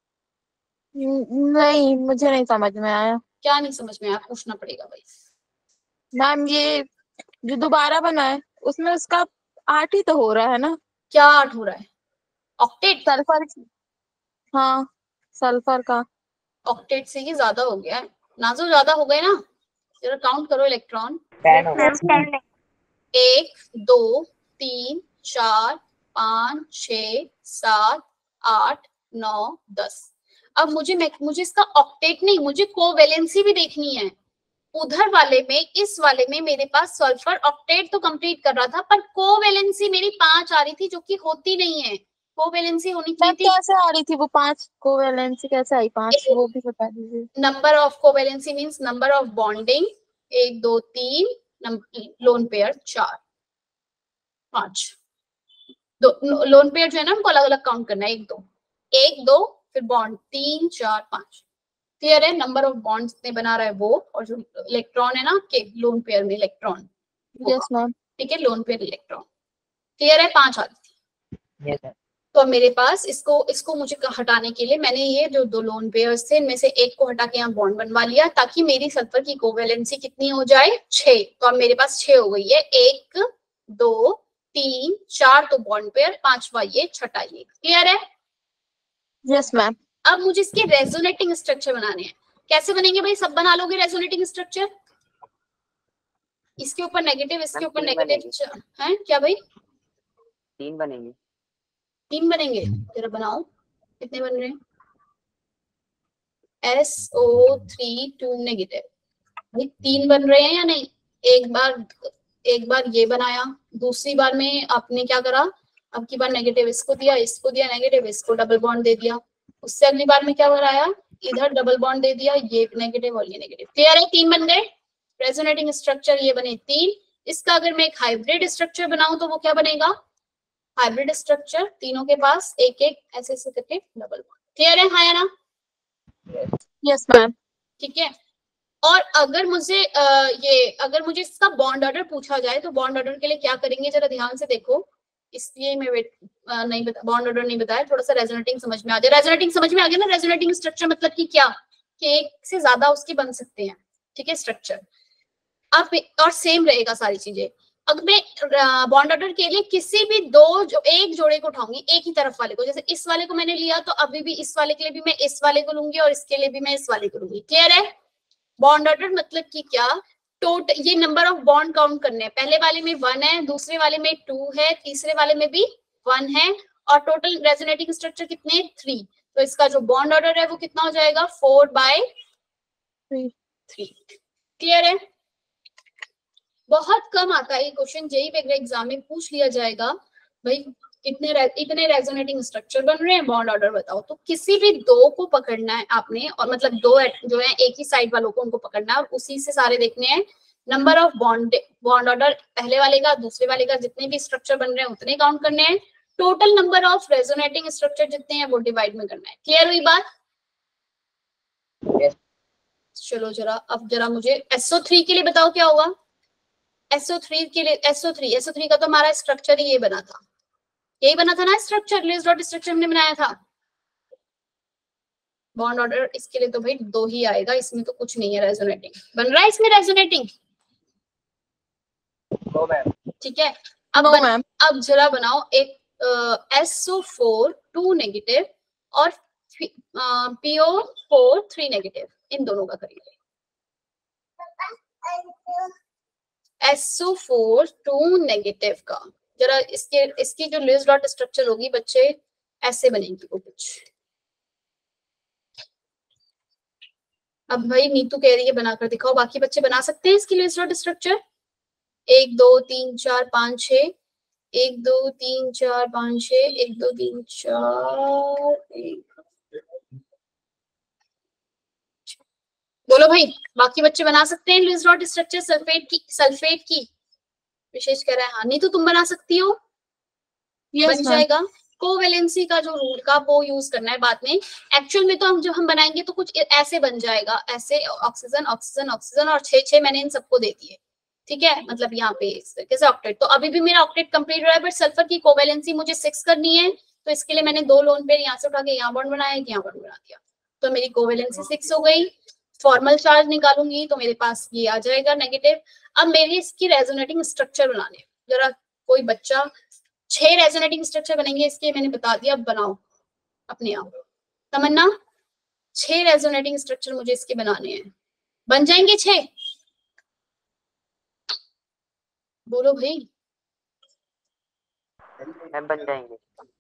नहीं, मुझे नहीं समझ में आया। क्या नहीं समझ में आया, पूछना पड़ेगा भाई। मैम ये जो दोबारा बना है उसमें उसका आठ ही तो हो रहा है ना? क्या आठ हो रहा है, ऑक्टेट। सल्फर, हाँ सल्फर का ऑक्टेट से ये ज्यादा हो गया है, नाजो ज्यादा हो गए ना, जरा काउंट करो इलेक्ट्रॉन। टेन हो मैम गया। टेन एक दो तीन चार पाँच छह सात आठ नौ दस। अब मुझे मुझे इसका ऑक्टेट नहीं, मुझे कोवैलेंसी भी देखनी है। उधर वाले में, इस वाले में मेरे पास सल्फर ऑक्टेट तो कंप्लीट कर रहा था, पर कोवैलेंसी मेरी पांच आ रही थी, जो कि होती नहीं है। कोवैलेंसी होनी चाहिए थी, कैसे आ रही थी वो पांच? कोवैलेंसी कैसे आई पांच, वो भी बता दीजिए। Number of covalency means number of bonding, एक दो तीन, लोन पेयर चार पांच। दो लोन पेयर जो है ना उनको अलग अलग काउंट करना है, एक दो एक दो फिर बॉन्ड तीन चार पांच। क्लियर है? नंबर ऑफ बॉन्ड जितने बना रहा है वो, और जो इलेक्ट्रॉन है ना के लोन पेयर में इलेक्ट्रॉन, यस मैम। ठीक है, लोन पेयर इलेक्ट्रॉन। क्लियर है? पांच आ रही थी। Yes sir. तो मेरे पास इसको इसको मुझे हटाने के लिए मैंने ये जो दो लोन पेयर्स थे इनमें से एक को हटा के यहाँ बॉन्ड बनवा लिया, ताकि मेरी सल्फर की कोवैलेंसी कितनी हो जाए, छह। तो अब मेरे पास छह हो गई है, एक दो तीन चार तो बॉन्ड पेयर, पांचवा ये, छठा ये। क्लियर है? Yes ma'am. अब मुझे इसके रेजोनेटिंग स्ट्रक्चर बनाने हैं। कैसे बनेंगे भाई, सब बना लोगे रेजोनेटिंग स्ट्रक्चर? इसके ऊपर नेगेटिव, इसके ऊपर नेगेटिव है क्या भाई? तीन बनेंगे। तीन बनेंगे, जरा बनाओ कितने बन रहे हैं। S O three two negative, भाई तीन बन रहे हैं या नहीं? एक बार एक बार ये बनाया, दूसरी बार में आपने क्या करा, अब की बार नेगेटिव इसको दिया, इसको दिया नेगेटिव, इसको डबल बॉन्ड दे दिया। उससे अगली बार में क्या बनाया, इधर डबल बॉन्ड दे दिया, ये नेगेटिव और ये नेगेटिव। क्लियर है? तीन बन गए। रेजोनेटिंग स्ट्रक्चर ये बने तीन। इसका अगर मैं एक हाइब्रिड स्ट्रक्चर बनाऊं तो वो क्या बनेगा, हाइब्रिड स्ट्रक्चर, तीनों के पास एक एक ऐसे ऐसे करके डबल बॉन्ड। क्लियर है? हाँ या ना? Yes ma'am. ठीक है। और अगर मुझे आ, ये अगर मुझे इसका बॉन्ड ऑर्डर पूछा जाए तो बॉन्ड ऑर्डर के लिए क्या करेंगे, जरा ध्यान से देखो। इसलिए मैं वेट नहीं बता, बॉन्ड ऑर्डर नहीं बताया, थोड़ा सा रेजोनेटिंग समझ में आ जाए। रेजोनेटिंग समझ में आ गया ना? रेजोनेटिंग स्ट्रक्चर मतलब कि क्या, कि एक से ज्यादा उसके बन सकते हैं, ठीक है, स्ट्रक्चर। अब और सेम रहेगा सारी चीजें। अगर मैं बॉन्ड ऑर्डर के लिए किसी भी दो जो एक जोड़े को उठाऊंगी, एक ही तरफ वाले को, जैसे इस वाले को मैंने लिया तो अभी भी इस वाले के लिए भी मैं इस वाले को लूंगी और इसके लिए भी मैं इस वाले को लूंगी। क्लियर है? बॉन्ड ऑर्डर मतलब कि क्या, टोटल ये नंबर ऑफ बॉन्ड काउंट करने हैं। पहले वाले में वन है, दूसरे वाले में टू है, तीसरे वाले में भी वन है, और टोटल रेजोनेटिंग स्ट्रक्चर कितने, थ्री। तो इसका जो बॉन्ड ऑर्डर है वो कितना हो जाएगा, four by three. Three. Clear है? बहुत कम आता है ये क्वेश्चन, जेई पे एग्जाम में पूछ लिया जाएगा भाई इतने रे, इतने रेजोनेटिंग स्ट्रक्चर बन रहे हैं, बॉन्ड ऑर्डर बताओ। तो किसी भी दो को पकड़ना है आपने, और मतलब दो जो है एक ही साइड वालों को उनको पकड़ना है, और उसी से सारे देखने हैं। Number of bond bond order पहले वाले का, दूसरे वाले का, जितने भी स्ट्रक्चर बन रहे हैं उतने काउंट करने हैं। Total number of resonating structure जितने हैं वो डिवाइड में करना है। क्लियर हुई बात? yes. चलो जरा अब जरा मुझे एस ओ थ्री के लिए बताओ क्या होगा। एस ओ थ्री के लिए, S O three S O three का तो हमारा स्ट्रक्चर ही ये बना था, यही बना था ना स्ट्रक्चर, लिस्ट डॉट स्ट्रक्चर हमने बनाया था। बॉन्ड ऑर्डर इसके लिए तो भाई दो ही आएगा, इसमें तो कुछ नहीं है रेजोनेटिंग बन रहा है, इसमें रेजोनेटिंग। No ma'am. ठीक है, अब नो बन, मैम। अब जरा बनाओ एक S O four two negative और P O four three negative, इन दोनों का करेंगे। S O four two negative का जरा इसके इसकी जो लिस्ट डॉट स्ट्रक्चर होगी बच्चे ऐसे बनेगी वो कुछ। अब भाई नीतू कह रही है बनाकर दिखाओ, बाकी बच्चे बना सकते हैं इसके लिए स्ट्रक्चर। एक दो तीन चार पाँच छः, एक दो तीन चार पाँच छः, एक दो तीन चार, एक बोलो भाई, बाकी बच्चे बना सकते हैं लुईस डॉट स्ट्रक्चर सल्फेट की, सल्फेट की विशेष कह रहा है। हाँ नीतू तुम बना सकती हो, यस बन जाएगा। कोवेलेंसी का जो रूल का वो यूज करना है बाद में। एक्चुअल में तो हम जब हम बनाएंगे तो कुछ ऐसे बन जाएगा, ऐसे ऑक्सीजन ऑक्सीजन ऑक्सीजन और छह छह मैंने इन सबको दे दिए, ठीक है, मतलब यहाँ पे इस तरीके से ऑक्टेट। तो अभी भी मेरा ऑक्टेट कंप्लीट हो रहा है, बट सल्फर की कोवेलेंसी मुझे सिक्स करनी है, तो इसके लिए मैंने दो लोन पेयर यहाँ से उठा के यहाँ बॉन्ड बनाया, यहाँ बॉन्ड बना दिया, तो मेरी कोवेलेंसी सिक्स हो गई। फॉर्मल चार्ज निकालूंगी तो मेरे पास ये आ जाएगा नेगेटिव। अब मेरी इसकी रेजोनेटिंग स्ट्रक्चर बनाने, जरा कोई बच्चा, छह रेजोनेटिंग स्ट्रक्चर बनेंगे इसके, मैंने बता दिया, अब बनाओ अपने आप। तमन्ना, छह रेजोनेटिंग स्ट्रक्चर मुझे इसके बनाने हैं, बन जाएंगे छह? बोलो भाई। मैम बन जाएंगे।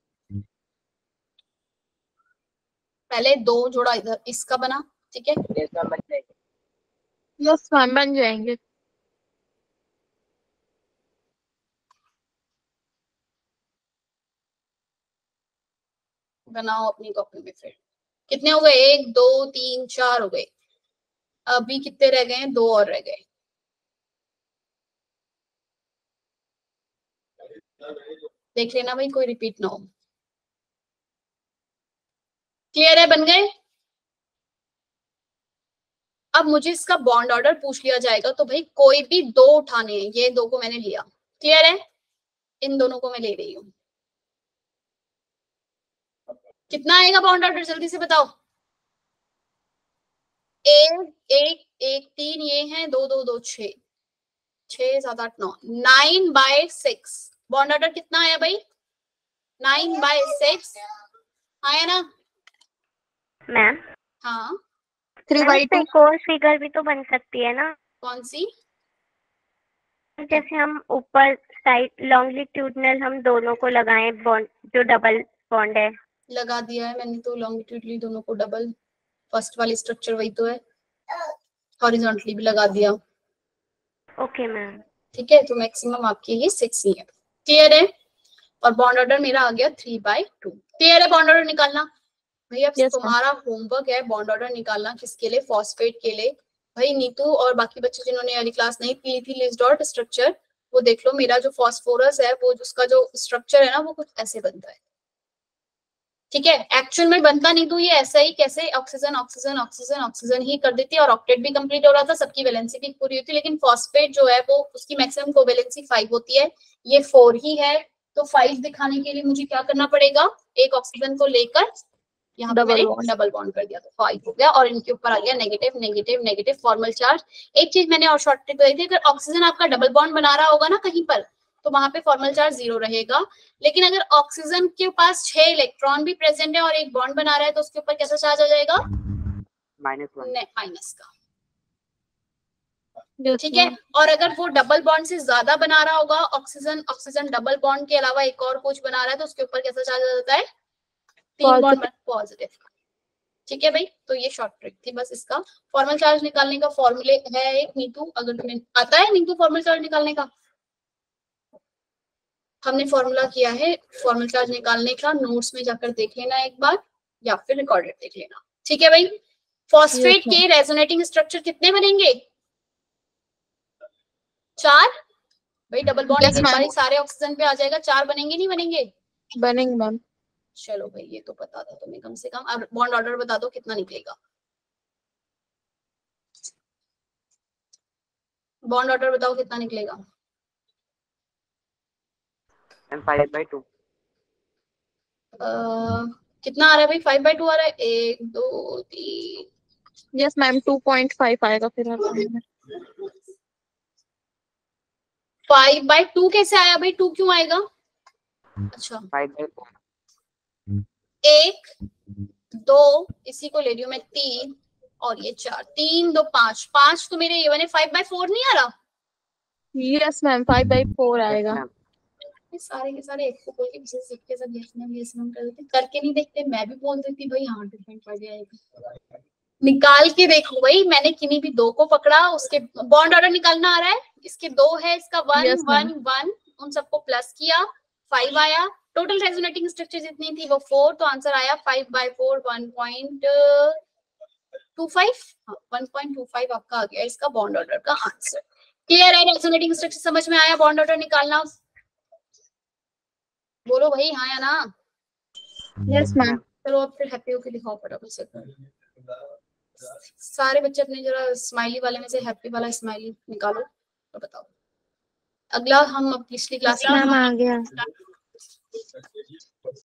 पहले दो जोड़ा इधर इसका बना, ठीक है, बन जाएंगे। यस मैम बन जाएंगे। बनाओ अपनी कॉपी में। फिर कितने हो गए? एक दो तीन चार हो गए, अभी कितने रह गए हैं? दो और रह गए। देख लेना भाई कोई रिपीट ना हो। क्लियर है? बन गए? अब मुझे इसका बॉन्ड ऑर्डर पूछ लिया जाएगा, तो भाई कोई भी दो उठाने हैं, ये दो को मैंने लिया, क्लियर है, इन दोनों को मैं ले रही हूँ। कितना आएगा बॉन्ड ऑर्डर जल्दी से बताओ। एक एक एक तीन ये हैं, दो दो दो छह, छह सात आठ नौ, nine by six. Bond order कितना आया भाई? नाइन बाय सिक्स आया ना मैम? हाँ। थ्री मैम बाई इसमें टू। एक और फिगर भी तो बन सकती है ना, कौन सी? जैसे हम ऊपर साइड लॉन्गिट्यूडनल हम दोनों को लगाएं बॉन्ड, जो डबल बॉन्ड है। लगा दिया है मैंने तो लॉन्गिट्यूडली दोनों को डबल, फर्स्ट वाली स्ट्रक्चर वही तो है। हॉरिजॉन्टली भी लगा दिया। Okay ma'am. ठीक है, तो मैक्सिमम आपके ये सिक्स ही है। क्लियर है? और बॉन्ड ऑर्डर मेरा आ गया थ्री बाई टू। क्लियर है? बॉन्ड ऑर्डर निकालना भैया, yes, तुम्हारा होमवर्क है बॉन्ड ऑर्डर निकालना। किसके लिए? फॉस्फेट के लिए। भाई नीतू और बाकी बच्चे जिन्होंने वाली क्लास नहीं की थी लिस्ट डॉट स्ट्रक्चर, वो देख लो। मेरा जो फॉस्फोरस है वो उसका जो स्ट्रक्चर है ना वो कुछ ऐसे बनता है, ठीक है। एक्चुअल में बनता नहीं तो ये ऐसा ही, कैसे ऑक्सीजन ऑक्सीजन ऑक्सीजन ऑक्सीजन ही कर देती है, और ऑक्टेट भी कंप्लीट हो रहा था, सबकी वैलेंसी भी पूरी होती है। लेकिन फॉस्फेट जो है वो उसकी मैक्सिमम कोवैलेंसी फाइव होती है, ये फोर ही है। तो फाइव दिखाने के लिए मुझे क्या करना पड़ेगा? एक ऑक्सीजन को लेकर यहाँ पे मैंने डबल बॉन्ड कर दिया, तो फाइव हो गया, और इनके ऊपर आ गया negative negative negative formal charge. एक चीज मैंने और शॉर्ट ट्रिक बताई थी, अगर ऑक्सीजन आपका डबल बॉन्ड बना रहा होगा ना कहीं पर, तो वहां पे फॉर्मल चार्ज जीरो रहेगा। लेकिन अगर ऑक्सीजन के पास छह इलेक्ट्रॉन भी प्रेजेंट है और एक बॉन्ड बना रहा है, तो उसके ऊपर कैसा चार्ज आ जाएगा? Minus one. माइनस का, ठीक है। और अगर वो डबल बॉन्ड से ज्यादा बना रहा होगा, ऑक्सीजन ऑक्सीजन डबल बॉन्ड के अलावा एक और कुछ बना रहा है, तो उसके ऊपर कैसा चार्ज आ जाता है? तीन बॉन्ड पॉजिटिव। ठीक है भाई, तो ये शॉर्ट ट्रिक थी बस। इसका फॉर्मल चार्ज निकालने का फॉर्मूले है एक, नीतू अगर तुम्हें आता है नीतू फॉर्मल चार्ज निकालने का, हमने फॉर्मूला किया है फॉर्मल चार्ज निकालने का, नोट्स में जाकर देख लेना एक बार, या फिर रिकॉर्डेड देख लेना, ठीक है भाई। फॉस्फेट के रेजोनेटिंग स्ट्रक्चर कितने बनेंगे? चार। भाई डबल बॉन्ड एक बार सारे ऑक्सीजन पे आ जाएगा, चार बनेंगे नहीं बनेंगे? बनेंगे मैम। चलो भाई ये तो पता था तुम्हें कम से कम। अब बॉन्ड ऑर्डर बता दो कितना निकलेगा। बॉन्ड ऑर्डर बताओ कितना निकलेगा? Five by two. कितना आ रहा है भाई? फाइव बाई टू आ रहा है। एक दो तीन, yes ma'am two point five आएगा फिर। फाइव बाई टू कैसे आया भाई? टू क्यों आएगा? अच्छा फाइव बाई फोर। एक दो, इसी को ले रही हूँ मैं, तीन और ये चार, तीन दो पांच, पांच तो मेरे ये बने। फाइव बाई फोर नहीं आ रहा? Yes ma'am five by four आएगा। सारे के सारे एक को बोल के पीछे सीख के सब यस मैम यस मैम कर देते, करके नहीं देखते। मैं भी बोल देती भाई हाँ डिफरेंट पड़ जाएगा। निकाल के देखो भाई, मैंने किन्हीं भी दो को पकड़ा, उसके बॉन्ड ऑर्डर निकालना आ रहा है, इसके दो है, इसका one Yes, one ma'am. One, उन सबको प्लस किया, फाइव आया। टोटल रेजोनेटिंग स्ट्रक्चर जितनी थी वो फोर, तो आंसर आया five by four one point two five, one point two five आपका आ गया इसका बॉन्ड ऑर्डर का आंसर। क्लियर है? रेजोनेटिंग स्ट्रक्चर समझ में आया, बॉन्ड ऑर्डर निकालना? बोलो भाई हाँ या ना। Yes ma'am. चलो अब फिर हैप्पी होके दिखाओ फटाफट से। सारे बच्चे अपने जरा स्माइली वाले में से हैप्पी वाला स्माइली निकालो तो बताओ। अगला हम अब पिछली क्लास में मैम आ गया।